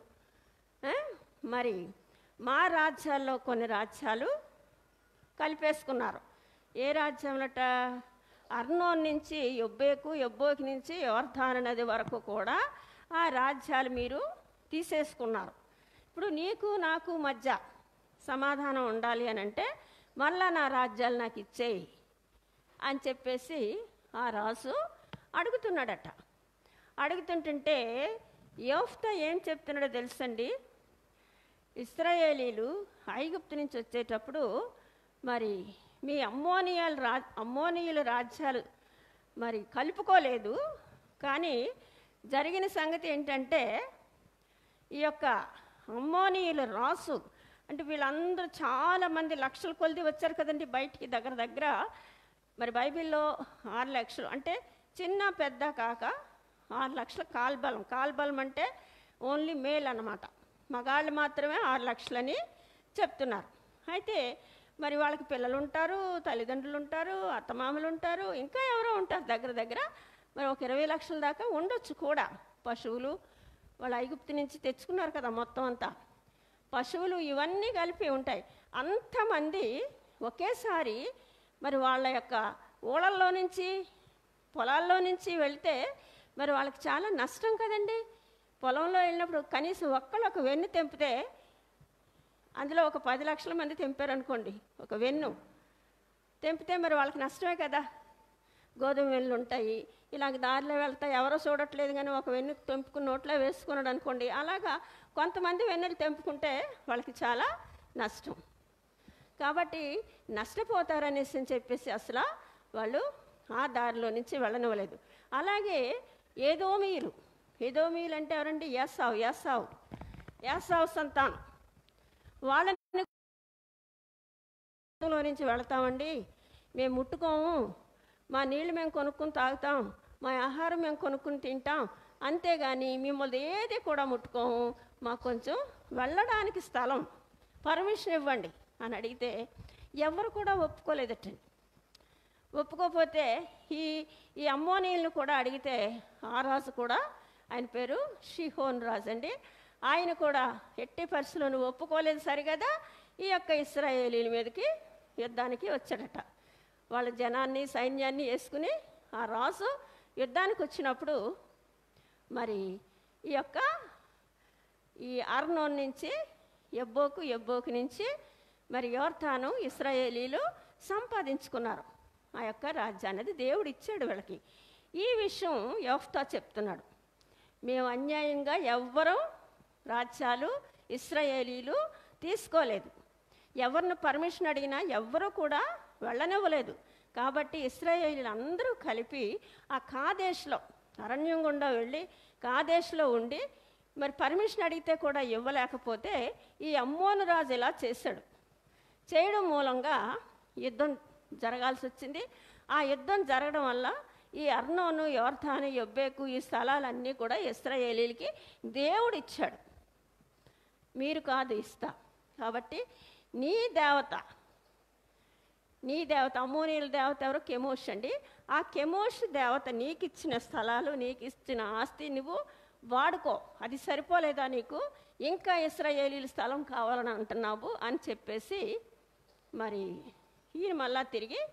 మరి మా రాజ్యాల్లో కొన్ని రాజ్యాలు కలిపేసుకున్నారు. ఏ రాజ్యంలట? అర్నోన్ నుంచి యొబ్బోకి నుంచి యోర్దాను నది వరకు కూడా ఆ రాజ్యాలు మీరు తీసేసుకున్నారు. ఇప్పుడు నీకు నాకు మధ్య సమాధానం ఉండాలి అని అంటే మళ్ళా నా రాజ్యాలు నాకు ఇచ్చేయి అని చెప్పేసి ఆ రాజు అడుగుతున్నాడట. అడుగుతుంటుంటే యోఫ్తా ఏం చెప్తున్నాడో తెలుసండి, ఇశ్రాయేలీలు ఐగుప్తు నుంచి వచ్చేటప్పుడు మరి మీ అమ్మోనీయుల రాజ్యాలు మరి కలుపుకోలేదు, కానీ జరిగిన సంగతి ఏంటంటే ఈ యొక్క అమ్మోనీయుల రాసు అంటే వీళ్ళందరూ చాలామంది లక్షల కొలిది వచ్చారు కదండి బయటికి. దగ్గర మరి బైబిల్లో 6 లక్షలు అంటే చిన్న పెద్ద కాక 6 లక్షల కాల్బలం అంటే ఓన్లీ మేల్ అన్నమాట, మగాళ్ళు మాత్రమే 6 లక్షలని చెప్తున్నారు. అయితే మరి వాళ్ళకి పిల్లలు ఉంటారు, తల్లిదండ్రులు ఉంటారు, అత్తమామలు ఉంటారు, ఇంకా ఎవరో ఉంటారు, దగ్గర మరి ఒక 20 లక్షల దాకా ఉండొచ్చు కూడా. పశువులు వాళ్ళు ఐగుప్తు నుంచి తెచ్చుకున్నారు కదా మొత్తం అంతా, పశువులు ఇవన్నీ కలిపి ఉంటాయి. అంతమంది ఒకేసారి మరి వాళ్ళ యొక్క ఊళ్ళల్లో నుంచి పొలాల్లో నుంచి వెళ్తే మరి వాళ్ళకి చాలా నష్టం కదండి. పొలంలో వెళ్ళినప్పుడు కనీసం ఒక వెన్ను తెంపితే అందులో ఒక 10 లక్షల మంది తెంపారు అనుకోండి, ఒక వెన్ను తెంపితే మరి వాళ్ళకి నష్టమే కదా. గోధుమ వెన్నులు ఉంటాయి, ఇలాగ దారిలో వెళ్తాయి, ఎవరో చూడట్లేదు కానీ ఒక వెన్ను తెంపుకుని నోట్లో వేసుకున్నాడు అనుకోండి, అలాగా కొంతమంది వెన్నులు తెంపుకుంటే వాళ్ళకి చాలా నష్టం. కాబట్టి నష్టపోతారనేసి అని చెప్పేసి అసలు వాళ్ళు ఆ దారిలో నుంచి వెళ్ళనివ్వలేదు. అలాగే ఏదోమీయులు అంటే ఎవరండి? యాసావు సంతానం. వాళ్ళని నుంచి వెళతామండి, మేము ముట్టుకోము, మా నీళ్ళు మేము కొనుక్కుని తాగుతాం, మా ఆహారం మేము కొనుక్కుని తింటాం, అంతేగాని మిమ్మల్ని ఏది కూడా ముట్టుకోము, మాకు కొంచెం వెళ్ళడానికి స్థలం పర్మిషన్ ఇవ్వండి అని అడిగితే ఎవరు కూడా ఒప్పుకోలేదటండి. ఒప్పుకోకపోతే ఈ అమ్మోనీయులను కూడా అడిగితే ఆ రాజు కూడా, ఆయన పేరు షిహోన్ రాజు అండి, ఆయన కూడా ఎట్టి పరిస్థితులను ఒప్పుకోలేదు. సరిగదా ఈ యొక్క ఇశ్రాయేలీల మీదకి యుద్ధానికి వచ్చాడట. వాళ్ళ జనాన్ని సైన్యాన్ని వేసుకుని ఆ రాజు యుద్ధానికి వచ్చినప్పుడు మరి ఈ అర్నోన్ నుంచి ఎబ్బోకు నుంచి మరి యోర్దాను ఇశ్రాయేలీలు సంపాదించుకున్నారు ఆ యొక్క రాజ్యాన్ని. అది దేవుడు ఇచ్చాడు వీళ్ళకి. ఈ విషయం యోఫ్తా చెప్తున్నాడు, మేము అన్యాయంగా ఎవ్వరూ రాజ్యాలు ఇశ్రాయేలీలు తీసుకోలేదు, ఎవరిని పర్మిషన్ అడిగినా ఎవ్వరూ కూడా వెళ్ళనివ్వలేదు. కాబట్టి ఇశ్రాయేలీలు అందరూ కలిపి ఆ కాదేశ్లో అరణ్యం గుండా వెళ్ళి కాదేశ్లో ఉండి మరి పర్మిషన్ అడిగితే కూడా ఇవ్వలేకపోతే ఈ అమ్మోను రాజు ఇలా చేయడం మూలంగా యుద్ధం జరగాల్సి వచ్చింది. ఆ యుద్ధం జరగడం వల్ల ఈ అర్నోను, యోర్దాను, యొబ్బేకు ఈ స్థలాలన్నీ కూడా ఇశ్రాయేలీలకి దేవుడు ఇచ్చాడు, మీరు కాదు ఇస్తా. కాబట్టి నీ దేవత నీ దేవత, అమ్మోనీయుల దేవత ఎవరు? కెమోష్ అండి. ఆ కెమోష్ దేవత నీకు ఇచ్చిన స్థలాలు, నీకు ఇచ్చిన ఆస్తి నువ్వు వాడుకో, అది సరిపోలేదా నీకు? ఇంకా ఇశ్రాయేలీల స్థలం కావాలని అంటున్నావు అని చెప్పేసి మరి ఈయన మళ్ళా తిరిగి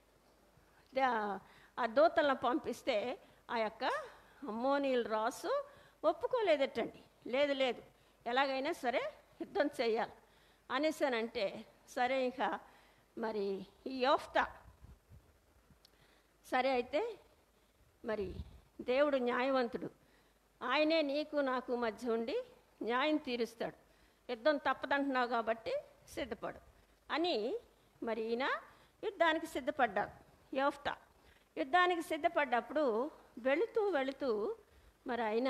ఆ దూతలను పంపిస్తే ఆ యొక్క అమ్మోనీయుల రాసు ఒప్పుకోలేదటండి. లేదు లేదు, ఎలాగైనా సరే యుద్ధం చేయాలి అనేసానంటే సరే ఇక మరి ఈ యోఫ్తా సరే అయితే మరి దేవుడు న్యాయవంతుడు, ఆయనే నీకు నాకు మధ్య ఉండి న్యాయం తీరుస్తాడు, యుద్ధం తప్పదంటున్నావు కాబట్టి సిద్ధపడు అని మరి ఈయన యుద్ధానికి సిద్ధపడ్డాడు. యోఫ్తా యుద్ధానికి సిద్ధపడ్డప్పుడు వెళుతూ వెళుతూ మరి ఆయన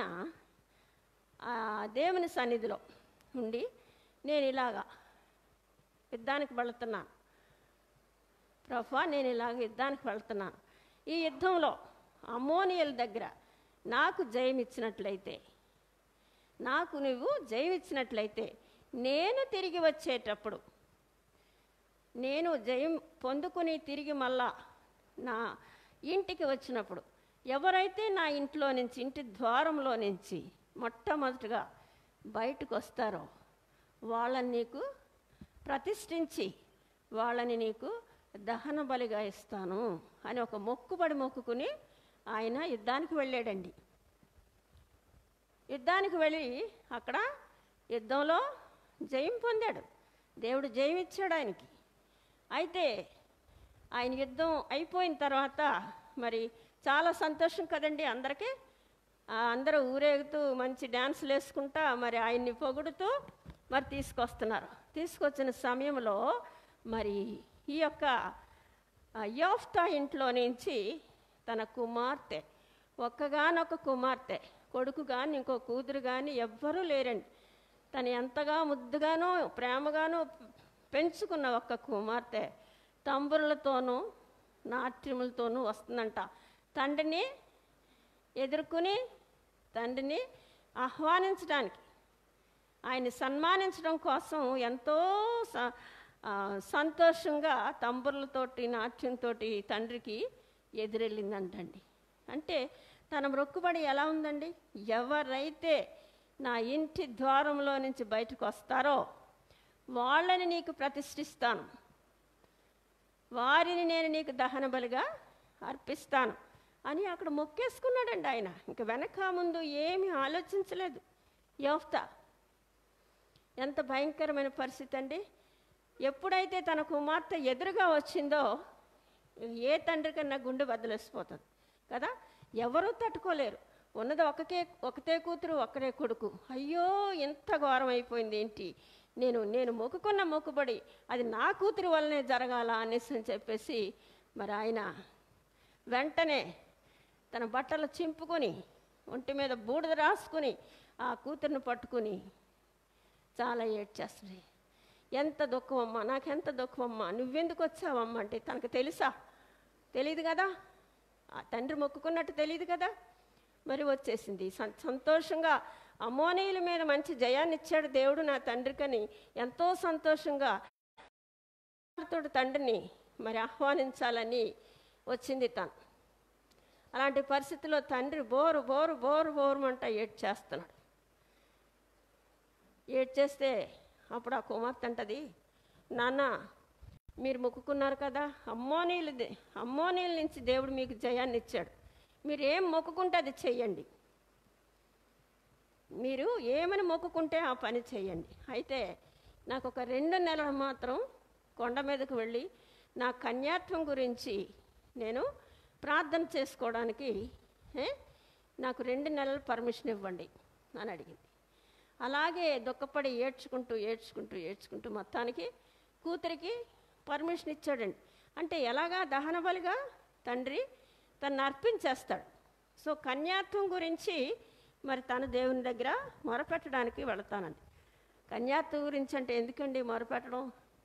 దేవుని సన్నిధిలో ఉండి నేను ఇలాగా యుద్ధానికి వెళుతున్నాను ప్రభువా, నేను ఇలాగ యుద్ధానికి వెళ్తున్నాను, ఈ యుద్ధంలో అమ్మోనీయుల దగ్గర నాకు జయమిచ్చినట్లయితే, నాకు నువ్వు జయమిచ్చినట్లయితే నేను తిరిగి వచ్చేటప్పుడు, నేను జయం పొందుకుని తిరిగి మళ్ళా నా ఇంటికి వచ్చినప్పుడు ఎవరైతే నా ఇంట్లో నుంచి, ఇంటి ద్వారంలో నుంచి మొట్టమొదటిగా బయటకు వస్తారో వాళ్ళని నీకు ప్రతిష్ఠించి వాళ్ళని నీకు దహన బలిగా ఇస్తాను అని ఒక మొక్కుబడి మొక్కుకుని ఆయన యుద్ధానికి వెళ్ళాడండి. యుద్ధానికి వెళ్ళి అక్కడ యుద్ధంలో జయం పొందాడు, దేవుడు జయం ఇచ్చాడు ఆయనకి. అయితే ఆయన యుద్ధం అయిపోయిన తర్వాత మరి చాలా సంతోషం కదండి అందరికీ. అందరూ ఊరేగుతూ మంచి డ్యాన్సులు వేసుకుంటా మరి ఆయన్ని పొగుడుతూ మరి తీసుకొస్తున్నారు. తీసుకొచ్చిన సమయంలో మరి ఈ యొక్క యోఫ్తా ఇంట్లో నుంచి తన కుమార్తె, ఒక్కగానొక కుమార్తె, కొడుకు కానీ ఇంకో కూతురు కానీ ఎవ్వరూ లేరండి. తను ఎంతగా ముద్దుగానో ప్రేమగానో పెంచుకున్న ఒక్క కుమార్తె తంబురులతోనూ నాట్యములతోనూ వస్తుందంట. తండ్రిని ఎదుర్కొని తండ్రిని ఆహ్వానించడానికి, ఆయన్ని సన్మానించడం కోసం ఎంతో సంతోషంగా తంబుర్లతోటి నాట్యంతో తండ్రికి ఎదురెళ్ళిందంటండి. అంటే తన మొక్కుబడి ఎలా ఉందండి? ఎవరైతే నా ఇంటి ద్వారంలో నుంచి బయటకు వస్తారో వాళ్ళని నీకు ప్రతిష్ఠిస్తాను, వారిని నేను నీకు దహన బలిగా అర్పిస్తాను అని అక్కడ మొక్కేసుకున్నాడండి ఆయన. ఇంక వెనక ముందు ఏమీ ఆలోచించలేదు యోఫ్తా. ఎంత భయంకరమైన పరిస్థితి అండి. ఎప్పుడైతే తన కుమార్తె ఎదురుగా వచ్చిందో ఏ తండ్రి కన్నా గుండె బద్దలేసిపోతుంది కదా, ఎవరూ తట్టుకోలేరు. ఉన్నది ఒకతే కూతురు ఒక్కడే కొడుకు. అయ్యో ఎంత ఘోరం అయిపోయింది ఏంటి, నేను మొక్కుకున్న మొక్కుబడి అది నా కూతురు వల్లనే జరగాల అనేసి అని చెప్పేసి మరి ఆయన వెంటనే తన బట్టలు చింపుకొని ఒంటి మీద బూడిద రాసుకుని ఆ కూతుర్ని పట్టుకుని చాలా ఏడ్చేస్తుంది. ఎంత దుఃఖం అమ్మా, నాకెంత దుఃఖం అమ్మా, నువ్వెందుకు వచ్చావమ్మా అంటే తనకు తెలుసా? తెలియదు కదా, ఆ తండ్రి మొక్కుకున్నట్టు తెలియదు కదా. మరి వచ్చేసింది సంతోషంగా. అమ్మోనీయుల మీద మంచి జయాన్ని ఇచ్చాడు దేవుడు నా తండ్రికని ఎంతో సంతోషంగా తండ్రిని మరి ఆహ్వానించాలని వచ్చింది తను. అలాంటి పరిస్థితిలో తండ్రి బోరు బోరు బోరు బోరుమంట ఏడ్చేస్తున్నాడు. ఏడ్చేస్తే అప్పుడు ఆ కుమార్తె అంటది, నాన్న మీరు మొక్కుకున్నారు కదా, అమ్మోనీయుల నుంచి దేవుడు మీకు జయాన్ని ఇచ్చాడు, మీరు ఏం మొక్కుకుంటే అది చెయ్యండి, మీరు ఏమని మొక్కుకుంటే ఆ పని చేయండి. అయితే నాకు ఒక 2 నెలలు మాత్రం కొండ మీదకు వెళ్ళి నా కన్యాత్వం గురించి నేను ప్రార్థన చేసుకోవడానికి నాకు 2 నెలలు పర్మిషన్ ఇవ్వండి అని అడిగింది. అలాగే దుఃఖపడి ఏడ్చుకుంటూ మొత్తానికి కూతురికి పర్మిషన్ ఇచ్చాడండి. అంటే ఎలాగా దహన బలిగా తండ్రి తను అర్పించేస్తాడు. సో కన్యాత్వం గురించి మరి తను దేవుని దగ్గర మొరపెట్టడానికి వెళతానండి. కన్యాత్వం గురించి అంటే ఎందుకండి మొరపెట్టడం?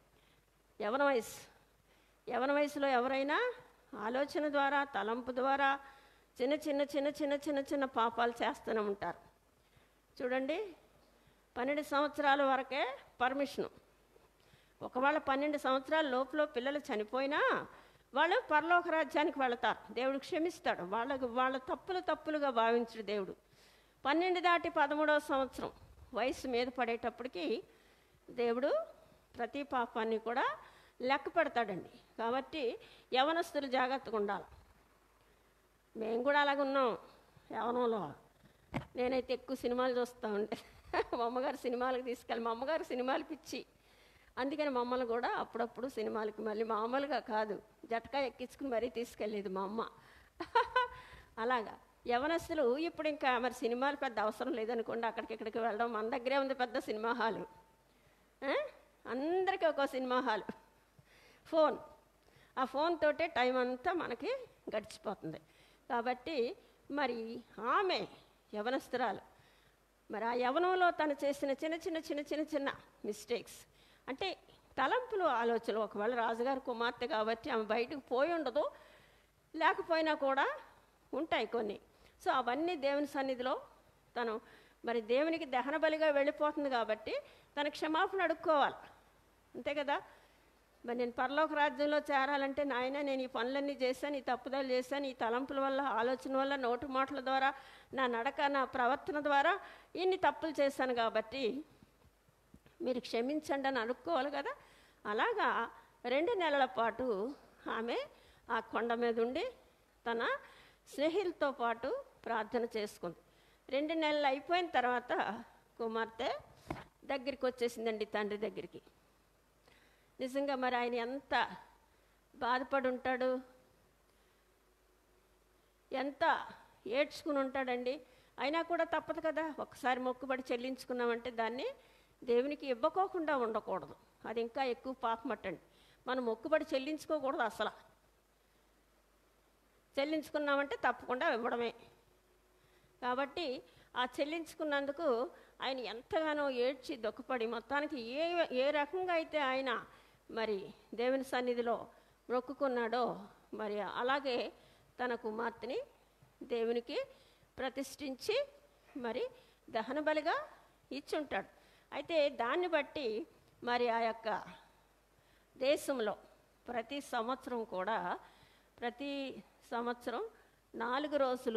యవన వయసులో ఎవరైనా ఆలోచన ద్వారా తలంపు ద్వారా చిన్న పాపాలు చేస్తూనే ఉంటారు. చూడండి, 12 సంవత్సరాల వరకే పర్మిషను, ఒకవేళ 12 సంవత్సరాల లోపల పిల్లలు చనిపోయినా వాళ్ళు పరలోక రాజ్యానికి వెళతారు. దేవుడు క్షమిస్తాడు. వాళ్ళ తప్పులుగా భావించడు దేవుడు. 12 దాటి 13వ సంవత్సరం వయసు మీద పడేటప్పటికి దేవుడు ప్రతి పాపాన్ని కూడా లెక్క పెడతాడండి. కాబట్టి యవనస్తులు జాగ్రత్తగా ఉండాలి. మేము కూడా అలాగే ఉన్నాం యవనంలో. నేనైతే ఎక్కువ సినిమాలు చూస్తూ ఉండే. మా అమ్మగారు సినిమాలకు తీసుకెళ్ళి, మా అమ్మగారు సినిమాలు పిచ్చి. అందుకని మమ్మల్ని కూడా అప్పుడప్పుడు సినిమాలకి మళ్ళీ మామూలుగా కాదు, జటకా ఎక్కించుకుని మరీ తీసుకెళ్ళేది మా అమ్మ. అలాగా యవనస్తులు ఇప్పుడు ఇంకా మరి సినిమాలు పెద్ద అవసరం లేదనుకోండి, అక్కడికి ఇక్కడికి వెళ్ళడం. మన దగ్గరే ఉంది పెద్ద సినిమా హాలు, అందరికీ ఒక సినిమా హాలు. ఆ ఫోన్ తోటే టైం అంతా మనకి గడిచిపోతుంది. కాబట్టి మరి ఆమె యవనస్తురాలు, మరి ఆ యవనంలో తను చేసిన చిన్న మిస్టేక్స్ అంటే తలంపులు, ఆలోచనలు. ఒకవేళ రాజుగారి కుమార్తె కాబట్టి ఆమె బయటకు పోయి ఉండదు, లేకపోయినా కూడా ఉంటాయి కొన్ని. సో అవన్నీ దేవుని సన్నిధిలో తను మరి దేవునికి దహన బలిగా వెళ్ళిపోతుంది కాబట్టి తన క్షమాపణ అడుక్కోవాలి, అంతే కదా. మరి నేను పరలోక రాజ్యంలో చేరాలంటే నాయన నేను ఈ పనులన్నీ చేశాను, ఈ తప్పుదలు చేశాను, ఈ తలంపుల వల్ల, ఆలోచన వల్ల, నోటు మాటల ద్వారా, నా నడక, నా ప్రవర్తన ద్వారా ఇన్ని తప్పులు చేశాను కాబట్టి మీరు క్షమించండి అని అనుకోవాలి కదా. అలాగా 2 నెలల పాటు ఆమె ఆ కొండ మీద ఉండి తన స్నేహితులతో పాటు ప్రార్థన చేసుకుంది. 2 నెలలు అయిపోయిన తర్వాత కుమార్తె దగ్గరికి వచ్చేసిందండి, తండ్రి దగ్గరికి. నిజంగా మరి ఆయన ఎంత బాధపడి ఉంటాడు, ఎంత ఏడ్చుకుని ఉంటాడండి. అయినా కూడా తప్పదు కదా, ఒకసారి మొక్కుబడి చెల్లించుకున్నామంటే దాన్ని దేవునికి ఇవ్వకోకుండా ఉండకూడదు. అది ఇంకా ఎక్కువ పాపమట్టండి. మనం మొక్కుబడి చెల్లించుకోకూడదు, అసలు చెల్లించుకున్నామంటే తప్పకుండా ఇవ్వడమే. కాబట్టి ఆ చెల్లించుకున్నందుకు ఆయన ఎంతగానో ఏడ్చి దుఃఖపడి మొత్తానికి ఏ రకంగా అయితే ఆయన మరి దేవుని సన్నిధిలో మొక్కుకున్నాడో మరి అలాగే తన కుమార్తెని దేవునికి ప్రతిష్ఠించి మరి దహన బలిగా ఇచ్చుంటాడు. అయితే దాన్ని బట్టి మరి ఆ యొక్క దేశంలో ప్రతి సంవత్సరం 4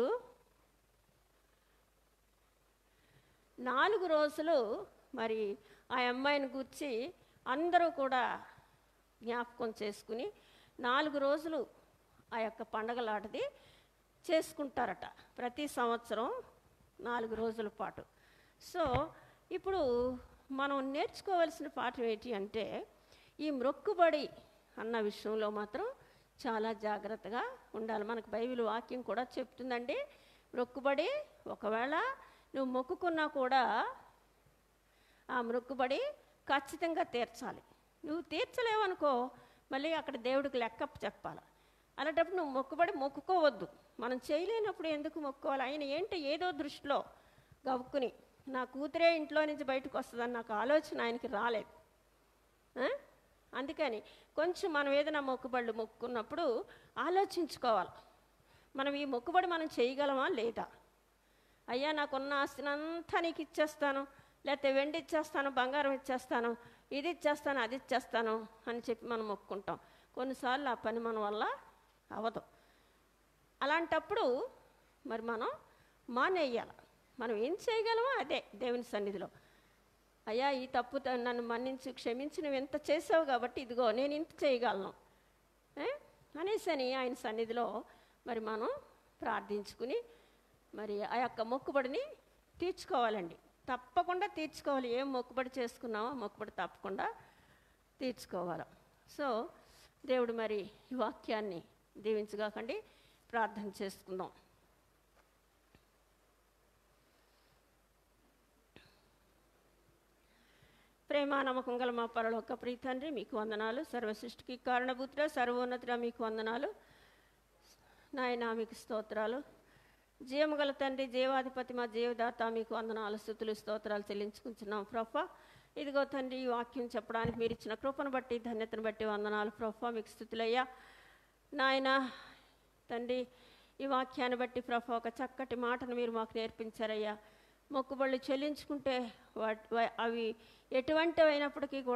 రోజులు మరి ఆ అమ్మాయిని గూర్చి అందరూ కూడా జ్ఞాపకం చేసుకుని 4 రోజులు ఆ యొక్క పండగలాటది చేసుకుంటారట, ప్రతి సంవత్సరం 4 రోజుల పాటు. సో ఇప్పుడు మనం నేర్చుకోవాల్సిన పాఠం ఏంటి అంటే, ఈ మొక్కుబడి అన్న విషయంలో మాత్రం చాలా జాగ్రత్తగా ఉండాలి. మనకు బైబిల్ వాక్యం కూడా చెప్తుందండి, మొక్కుబడి ఒకవేళ నువ్వు మొక్కుకున్నా కూడా ఆ మొక్కుబడి ఖచ్చితంగా తీర్చాలి. నువ్వు తీర్చలేవనుకో మళ్ళీ అక్కడ దేవుడికి లెక్క చెప్పాలి. అలాంటప్పుడు నువ్వు మొక్కుబడి మొక్కుకోవద్దు. మనం చేయలేనప్పుడు ఎందుకు మొక్కుకోవాలి? ఆయన ఏంటి ఏదో దృష్టిలో గవ్వుకుని నా కూతురే ఇంట్లో నుంచి బయటకు వస్తుందని నాకు ఆలోచన ఆయనకి రాలేదు. అందుకని కొంచెం మనం ఏదైనా మొక్కుబడులు మొక్కున్నప్పుడు ఆలోచించుకోవాలి, మనం ఈ మొక్కుబడి మనం చేయగలమా లేదా. అయ్యా నాకున్న ఆస్తినంతా నీకు ఇచ్చేస్తాను, లేకపోతే వెండి ఇచ్చేస్తాను, బంగారం ఇచ్చేస్తాను, ఇది ఇచ్చేస్తాను, అది ఇచ్చేస్తాను అని చెప్పి మనం మొక్కుకుంటాం. కొన్నిసార్లు ఆ పని మన వల్ల అవ్వదు. అలాంటప్పుడు మరి మనం మానేయాలి. మనం ఏం చేయగలమో అదే దేవుని సన్నిధిలో, అయ్యా ఈ తప్పు నన్ను మన్నించి క్షమించి నువ్వు ఎంత చేసావు కాబట్టి ఇదిగో నేను ఇంత చేయగలను అనేసి అని ఆయన సన్నిధిలో మరి మనం ప్రార్థించుకుని మరి ఆ యొక్క మొక్కుబడిని తీర్చుకోవాలండి. తప్పకుండా తీర్చుకోవాలి. ఏం మొక్కుబడి చేసుకున్నామో మొక్కుబడి తప్పకుండా తీర్చుకోవాలి. సో దేవుడు మరి ఈ వాక్యాన్ని దీవించగాకండి, ప్రార్థన చేసుకుందాం. ప్రేమ నమ్మకం గల మా పరలోక ప్రియ తండ్రి, మీకు వందనాలు. సర్వసృష్టికి కారణభూతుడా, సర్వోన్నతుడా మీకు వందనాలు నాయనా, మీకు స్తోత్రాలు. జీవము గల తండ్రి, జీవాధిపతి, మా జీవదాత మీకు వందనాలు, స్తుతులు, స్తోత్రాలు చెల్లించుకుంటున్నాం ప్రభా. ఇదిగో తండ్రి, ఈ వాక్యం చెప్పడానికి మీరు ఇచ్చిన కృపను బట్టి, ధన్యతను బట్టి వందనాలు ప్రభా, మీకు స్తుతులయ్యా. నాయన తండ్రి, ఈ వాక్యాన్ని బట్టి ప్రభా ఒక చక్కటి మాటను మీరు మాకు నేర్పించారయ్యా. మొక్కుబళ్ళు చెల్లించుకుంటే అవి ఎటువంటివి అయినప్పటికీ కూడా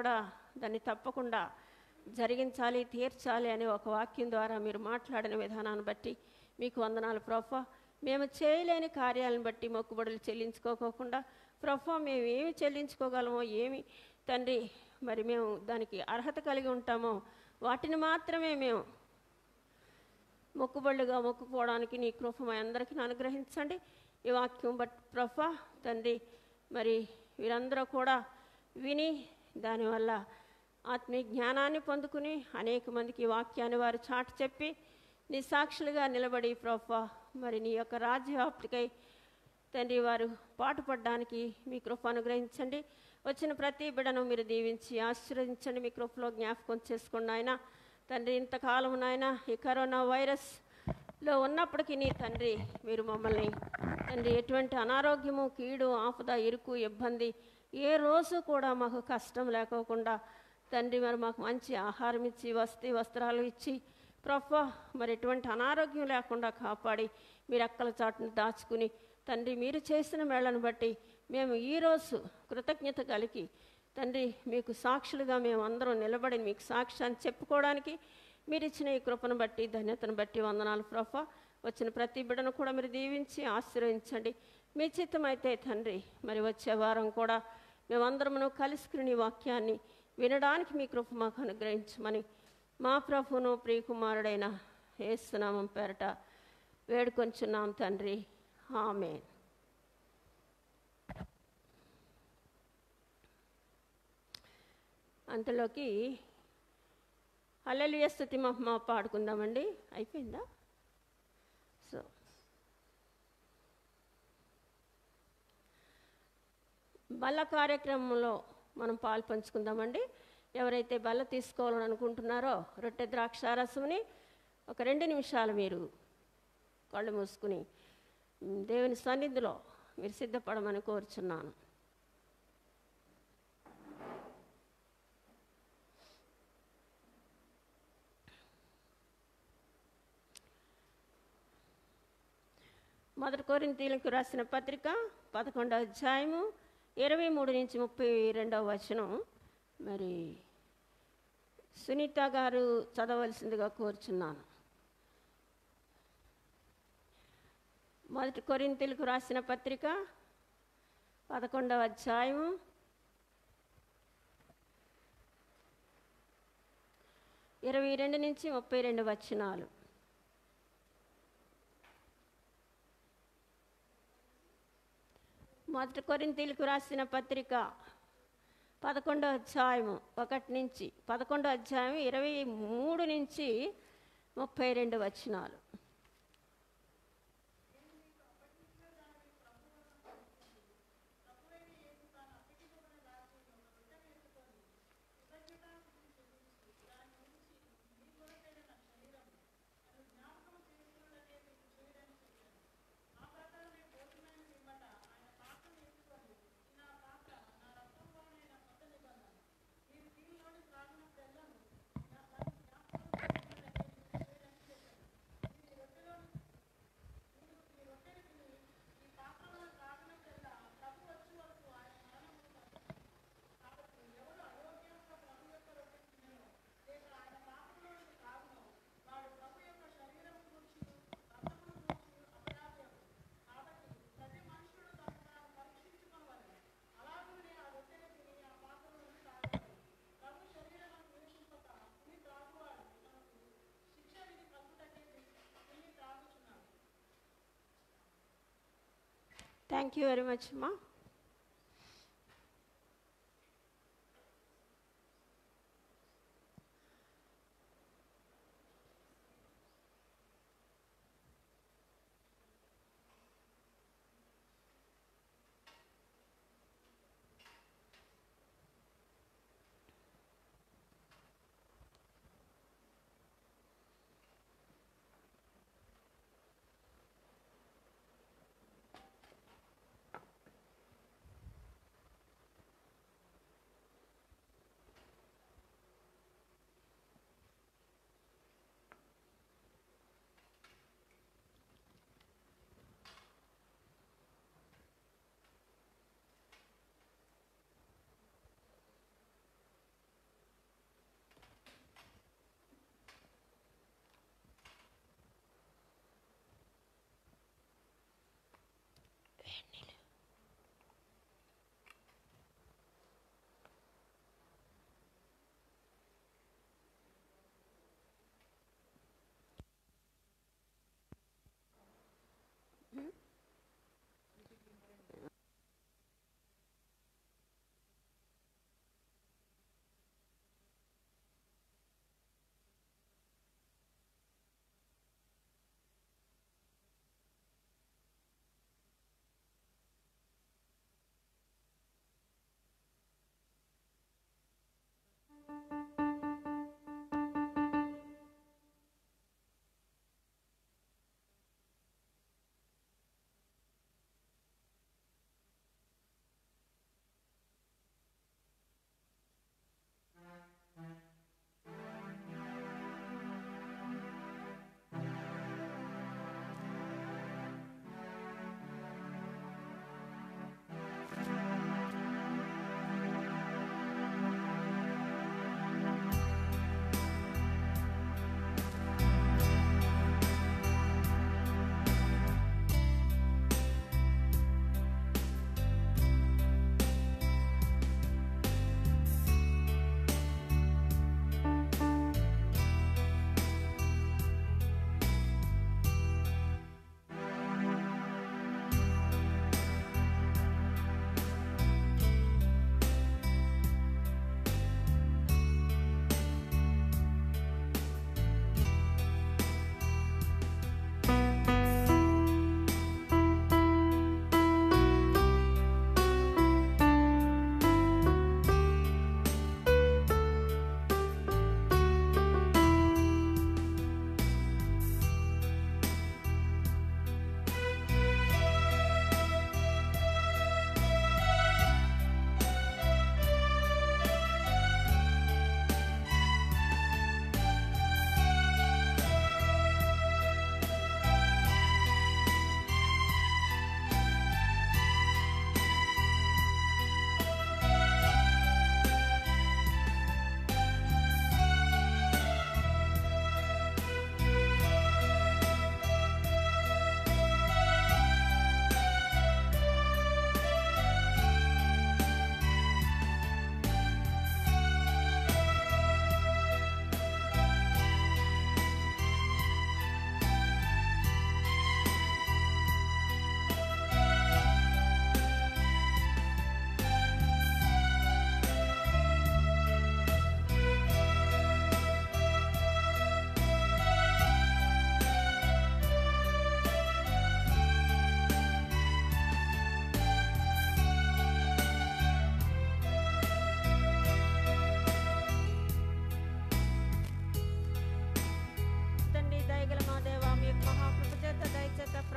దాన్ని తప్పకుండా జరిగించాలి, తీర్చాలి అనే ఒక వాక్యం ద్వారా మీరు మాట్లాడిన విధానాన్ని బట్టి మీకు వందనాలు ప్రభా. మేము చేయలేని కార్యాలను బట్టి మొక్కుబడులు చెల్లించుకోకుండా ప్రభా మేము ఏమి చెల్లించుకోగలమో, ఏమి తండ్రి మరి మేము దానికి అర్హత కలిగి ఉంటామో వాటిని మాత్రమే మేము మొక్కుబళ్ళుగా మొక్కుకోవడానికి నీ కృప మా అందరికీ అనుగ్రహించండి. ఈ వాక్యం బట్టి ప్రభా తండ్రి మరి వీరందరూ కూడా విని దానివల్ల ఆత్మీయ జ్ఞానాన్ని పొందుకుని అనేక మందికి ఈ వాక్యాన్ని వారు చాటి చెప్పి నీ సాక్షులుగా నిలబడి ప్రభా మరి నీ యొక్క రాజ్యవ్యాప్తికై తండ్రి వారు పాటుపడడానికి మీ కృప అనుగ్రహించండి. వచ్చిన ప్రతి బిడ్డను మీరు దీవించి ఆశీర్వదించండి. మీ కృపలో జ్ఞాపకం చేసుకోండి ఆయన తండ్రి. ఇంతకాలం నాయన ఈ కరోనా వైరస్లో ఉన్నప్పటికీ నీ తండ్రి మీరు మమ్మల్ని తండ్రి ఎటువంటి అనారోగ్యము, కీడు, ఆపద, ఇరుకు, ఇబ్బంది ఏ రోజు కూడా మాకు కష్టం లేకోకుండా తండ్రి మరి మాకు మంచి ఆహారం ఇచ్చి వస్త్రాలు ఇచ్చి ప్రభా మరి ఎటువంటి అనారోగ్యం లేకుండా కాపాడి మీరు అక్కల చాటును దాచుకుని తండ్రి మీరు చేసిన మేళను బట్టి మేము ఈరోజు కృతజ్ఞత కలిగి తండ్రి మీకు సాక్షులుగా మేము అందరం నిలబడి మీకు సాక్ష్యాన్ని చెప్పుకోవడానికి మీరు ఇచ్చిన ఈ కృపను బట్టి ధన్యతను బట్టి వందనాలు ప్రభా. వచ్చిన ప్రతి బిడ్డను కూడా మీరు దీవించి ఆశీర్వదించండి. మీ చిత్తమైతే తండ్రి మరి వచ్చే వారం కూడా మేమందరమును కలుసుకుని వాక్యాన్ని వినడానికి మీ కృప మాకు అనుగ్రహించమని మా ప్రభువును ప్రియకుమారుడైన యేసు నామం పేరట వేడుకొంచున్నాం తండ్రి. ఆమేన్. అంతలోకి హల్లెలూయా స్తుతి మహిమ పాడుకుందామండి. అయిపోయిందా? సో బల్ల కార్యక్రమంలో మనం పాలు పంచుకుందామండి. ఎవరైతే బల్ల తీసుకోవాలని అనుకుంటున్నారో రొట్టె ద్రాక్షారసముని ఒక 2 నిమిషాలు మీరు కళ్ళు మూసుకుని దేవుని సన్నిధిలో మీరు సిద్ధపడమని కోరుచున్నాను. మొదటి కొరింథీయులకు రాసిన పత్రిక 11వ అధ్యాయము 23 నుంచి 32వ వచనం మరి సునీత గారు చదవలసిందిగా కోరుచున్నాను. మొదటి కొరింథీయులకు రాసిన పత్రిక 11వ అధ్యాయము 22 నుంచి 32 వచనాలు. మొదటి కొరింథీయులకు రాసిన పత్రిక 11వ అధ్యాయము 1 నుంచి 11వ అధ్యాయం 23 నుంచి 32 వచనాలు. థ్యాంక్ యూ వెరీ మచ్ అమ్మా.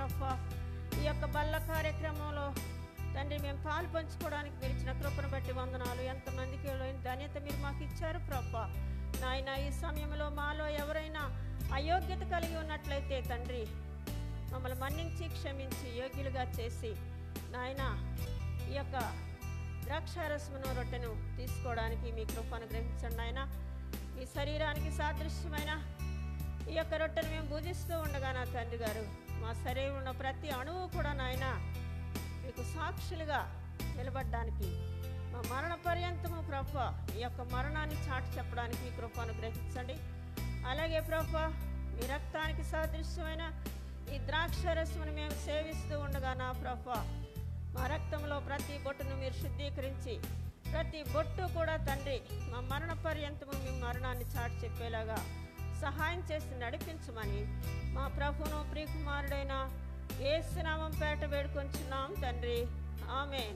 ప్రభా ఈ యొక్క బల్ల కార్యక్రమంలో తండ్రి మేము పాలు పంచుకోవడానికి మీరు ఇచ్చిన కృపను బట్టి వందనాలు. ఎంతమందికి ధన్యత మీరు మాకు ఇచ్చారు ప్రభా. నాయన ఈ సమయంలో మాలో ఎవరైనా అయోగ్యత కలిగి ఉన్నట్లయితే తండ్రి మమ్మల్ని మన్నించి క్షమించి యోగ్యులుగా చేసి నాయన ఈ యొక్క ద్రాక్షారసమును రొట్టెను తీసుకోవడానికి మీ కృప అనుగ్రహించండి. నాయన మీ శరీరానికి సాదృశ్యమైన ఈ యొక్క రొట్టెను మేము పూజిస్తూ ఉండగా నా తండ్రి గారు మా శరీరంలో ఉన్న ప్రతి అణువు కూడా నాయన మీకు సాక్షులుగా నిలబడడానికి మా మరణ పర్యంతము ప్రభా ఈ యొక్క మరణాన్ని చాటి చెప్పడానికి మీ కృప అనుగ్రహించండి. అలాగే ప్రభా మీ రక్తానికి సాదృశ్యమైన ఈ ద్రాక్షరసమును మేము సేవిస్తూ ఉండగా నా ప్రభా మా రక్తంలో ప్రతి బొట్టును మీరు శుద్ధీకరించి ప్రతి బొట్టు కూడా తండ్రి మా మరణ పర్యంతము మీ మరణాన్ని చాటి చెప్పేలాగా సహాయం చేసి నడిపించమని మా ప్రభువును ప్రియకుమారుడైన యేసు నామం పేట వేడుకొంచున్నాం తండ్రి. ఆమేన్.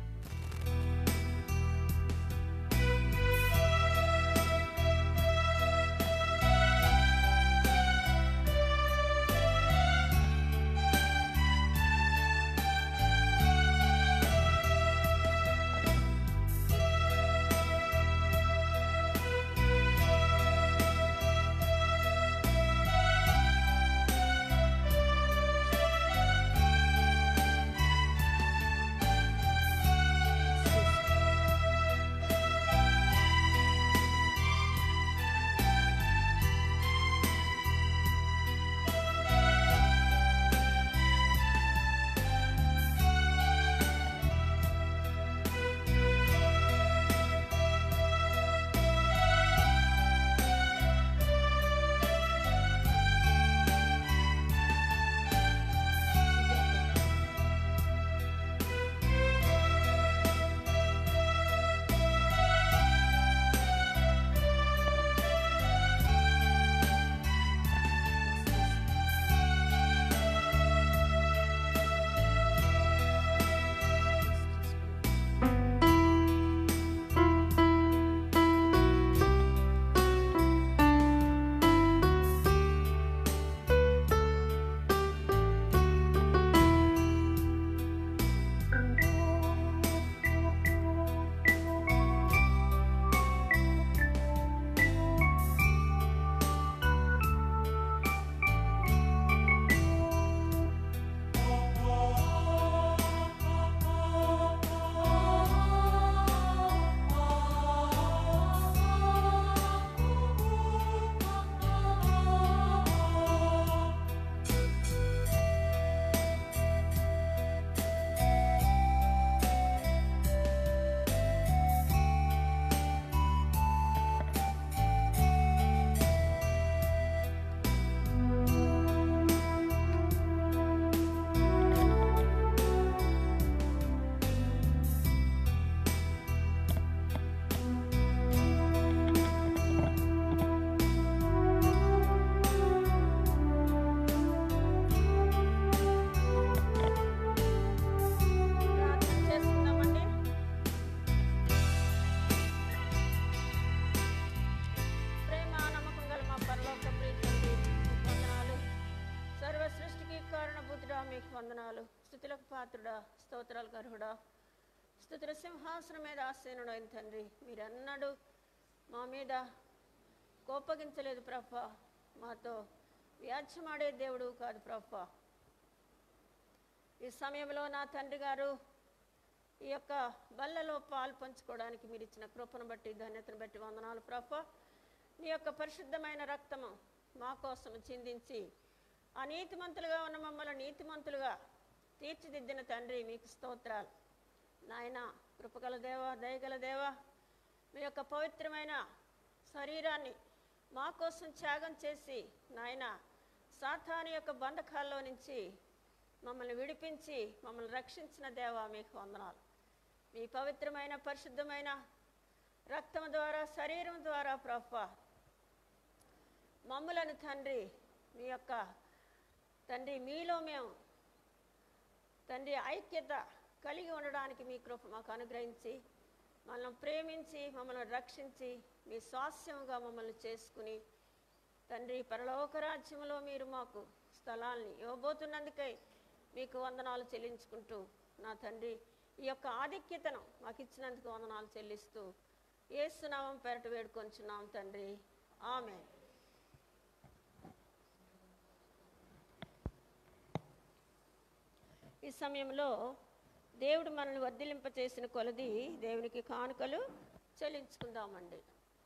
వందనాలు. స్తుతులకు పాత్రుడా, స్తోత్రాలకు అర్హుడా, స్తుతుల సింహాసనం మీద ఆసీనుడైన తండ్రి, మీరన్నాడు మా మీద కోపగించలేదు ప్రభా, మాతో వ్యాజ్యమాడే దేవుడు కాదు ప్రభా. ఈ సమయంలో నా తండ్రి గారు ఈ యొక్క బల్లలో పాలు పంచుకోవడానికి మీరు ఇచ్చిన కృపను బట్టి ధన్యతను బట్టి వందనాలు ప్రభా. నీ యొక్క పరిశుద్ధమైన రక్తము మా కోసం చిందించి అనీతిమంతులుగా ఉన్న మమ్మల్ని నీతిమంతులుగా తీర్చిదిద్దిన తండ్రి మీకు స్తోత్రాలు. నాయన కృపగల దేవా, దయగల దేవా, మీ యొక్క పవిత్రమైన శరీరాన్ని మా కోసం త్యాగం చేసి నాయన సాతాను యొక్క బంధకాల్లో నుంచి మమ్మల్ని విడిపించి మమ్మల్ని రక్షించిన దేవా మీకు వందనాలు. మీ పవిత్రమైన పరిశుద్ధమైన రక్తం ద్వారా శరీరం ద్వారా ప్రభా మమ్ములను తండ్రి మీ యొక్క తండ్రి మీలో మేము తండ్రి ఐక్యత కలిగి ఉండడానికి మీ కృప మాకు అనుగ్రహించి మనల్ని ప్రేమించి మమ్మల్ని రక్షించి మీ స్వాస్యముగా మమ్మల్ని చేసుకుని తండ్రి పరలోక రాజ్యంలో మీరు మాకు స్థలాల్ని ఇవ్వబోతున్నందుకై మీకు వందనాలు చెల్లించుకుంటూ నా తండ్రి ఈ యొక్క ఆధిక్యతను మాకు ఇచ్చినందుకు వందనాలు చెల్లిస్తూ యేసునామం పేరట వేడుకొంచున్నాం తండ్రి, ఆమేన్. ఈ సమయంలో దేవుడు మనల్ని వర్ధిలింపచేసిన కొలది దేవునికి కానుకలు చెల్లించుకుందామండి.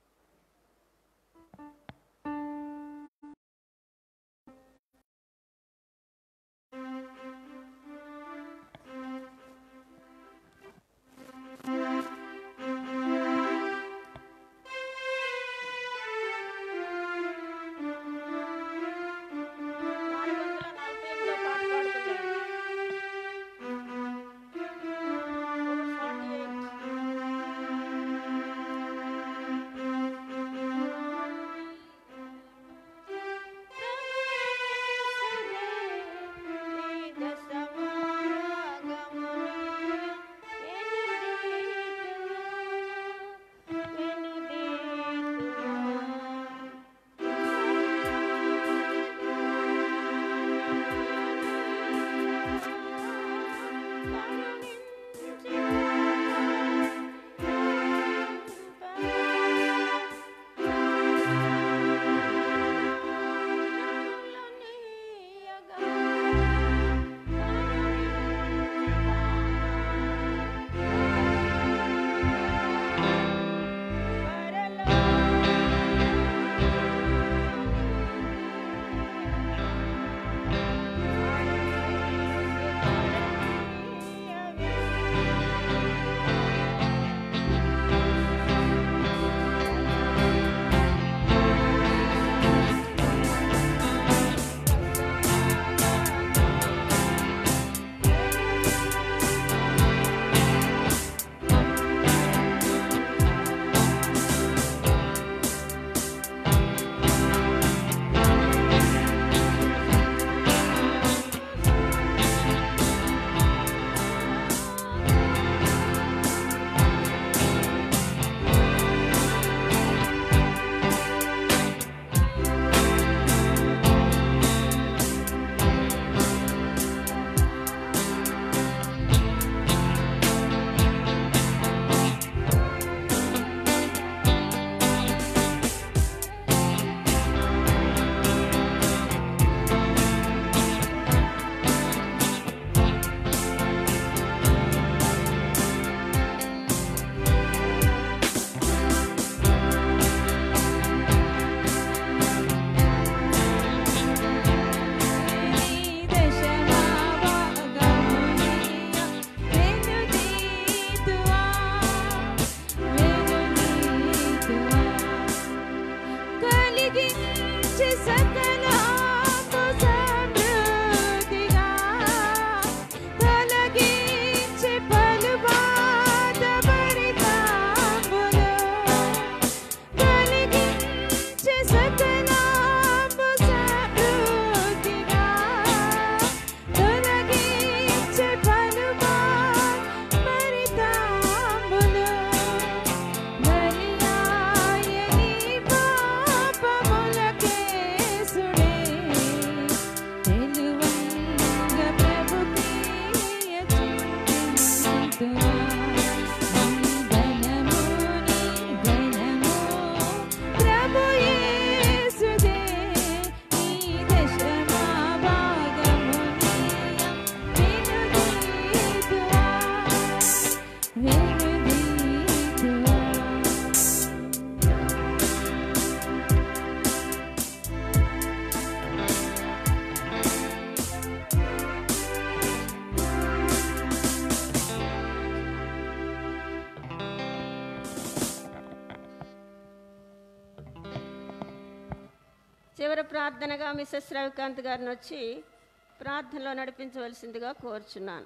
చివరి ప్రార్థనగా మిసెస్ రవికాంత్ గారిని వచ్చి ప్రార్థనలో నడిపించవలసిందిగా కోరుచున్నాను.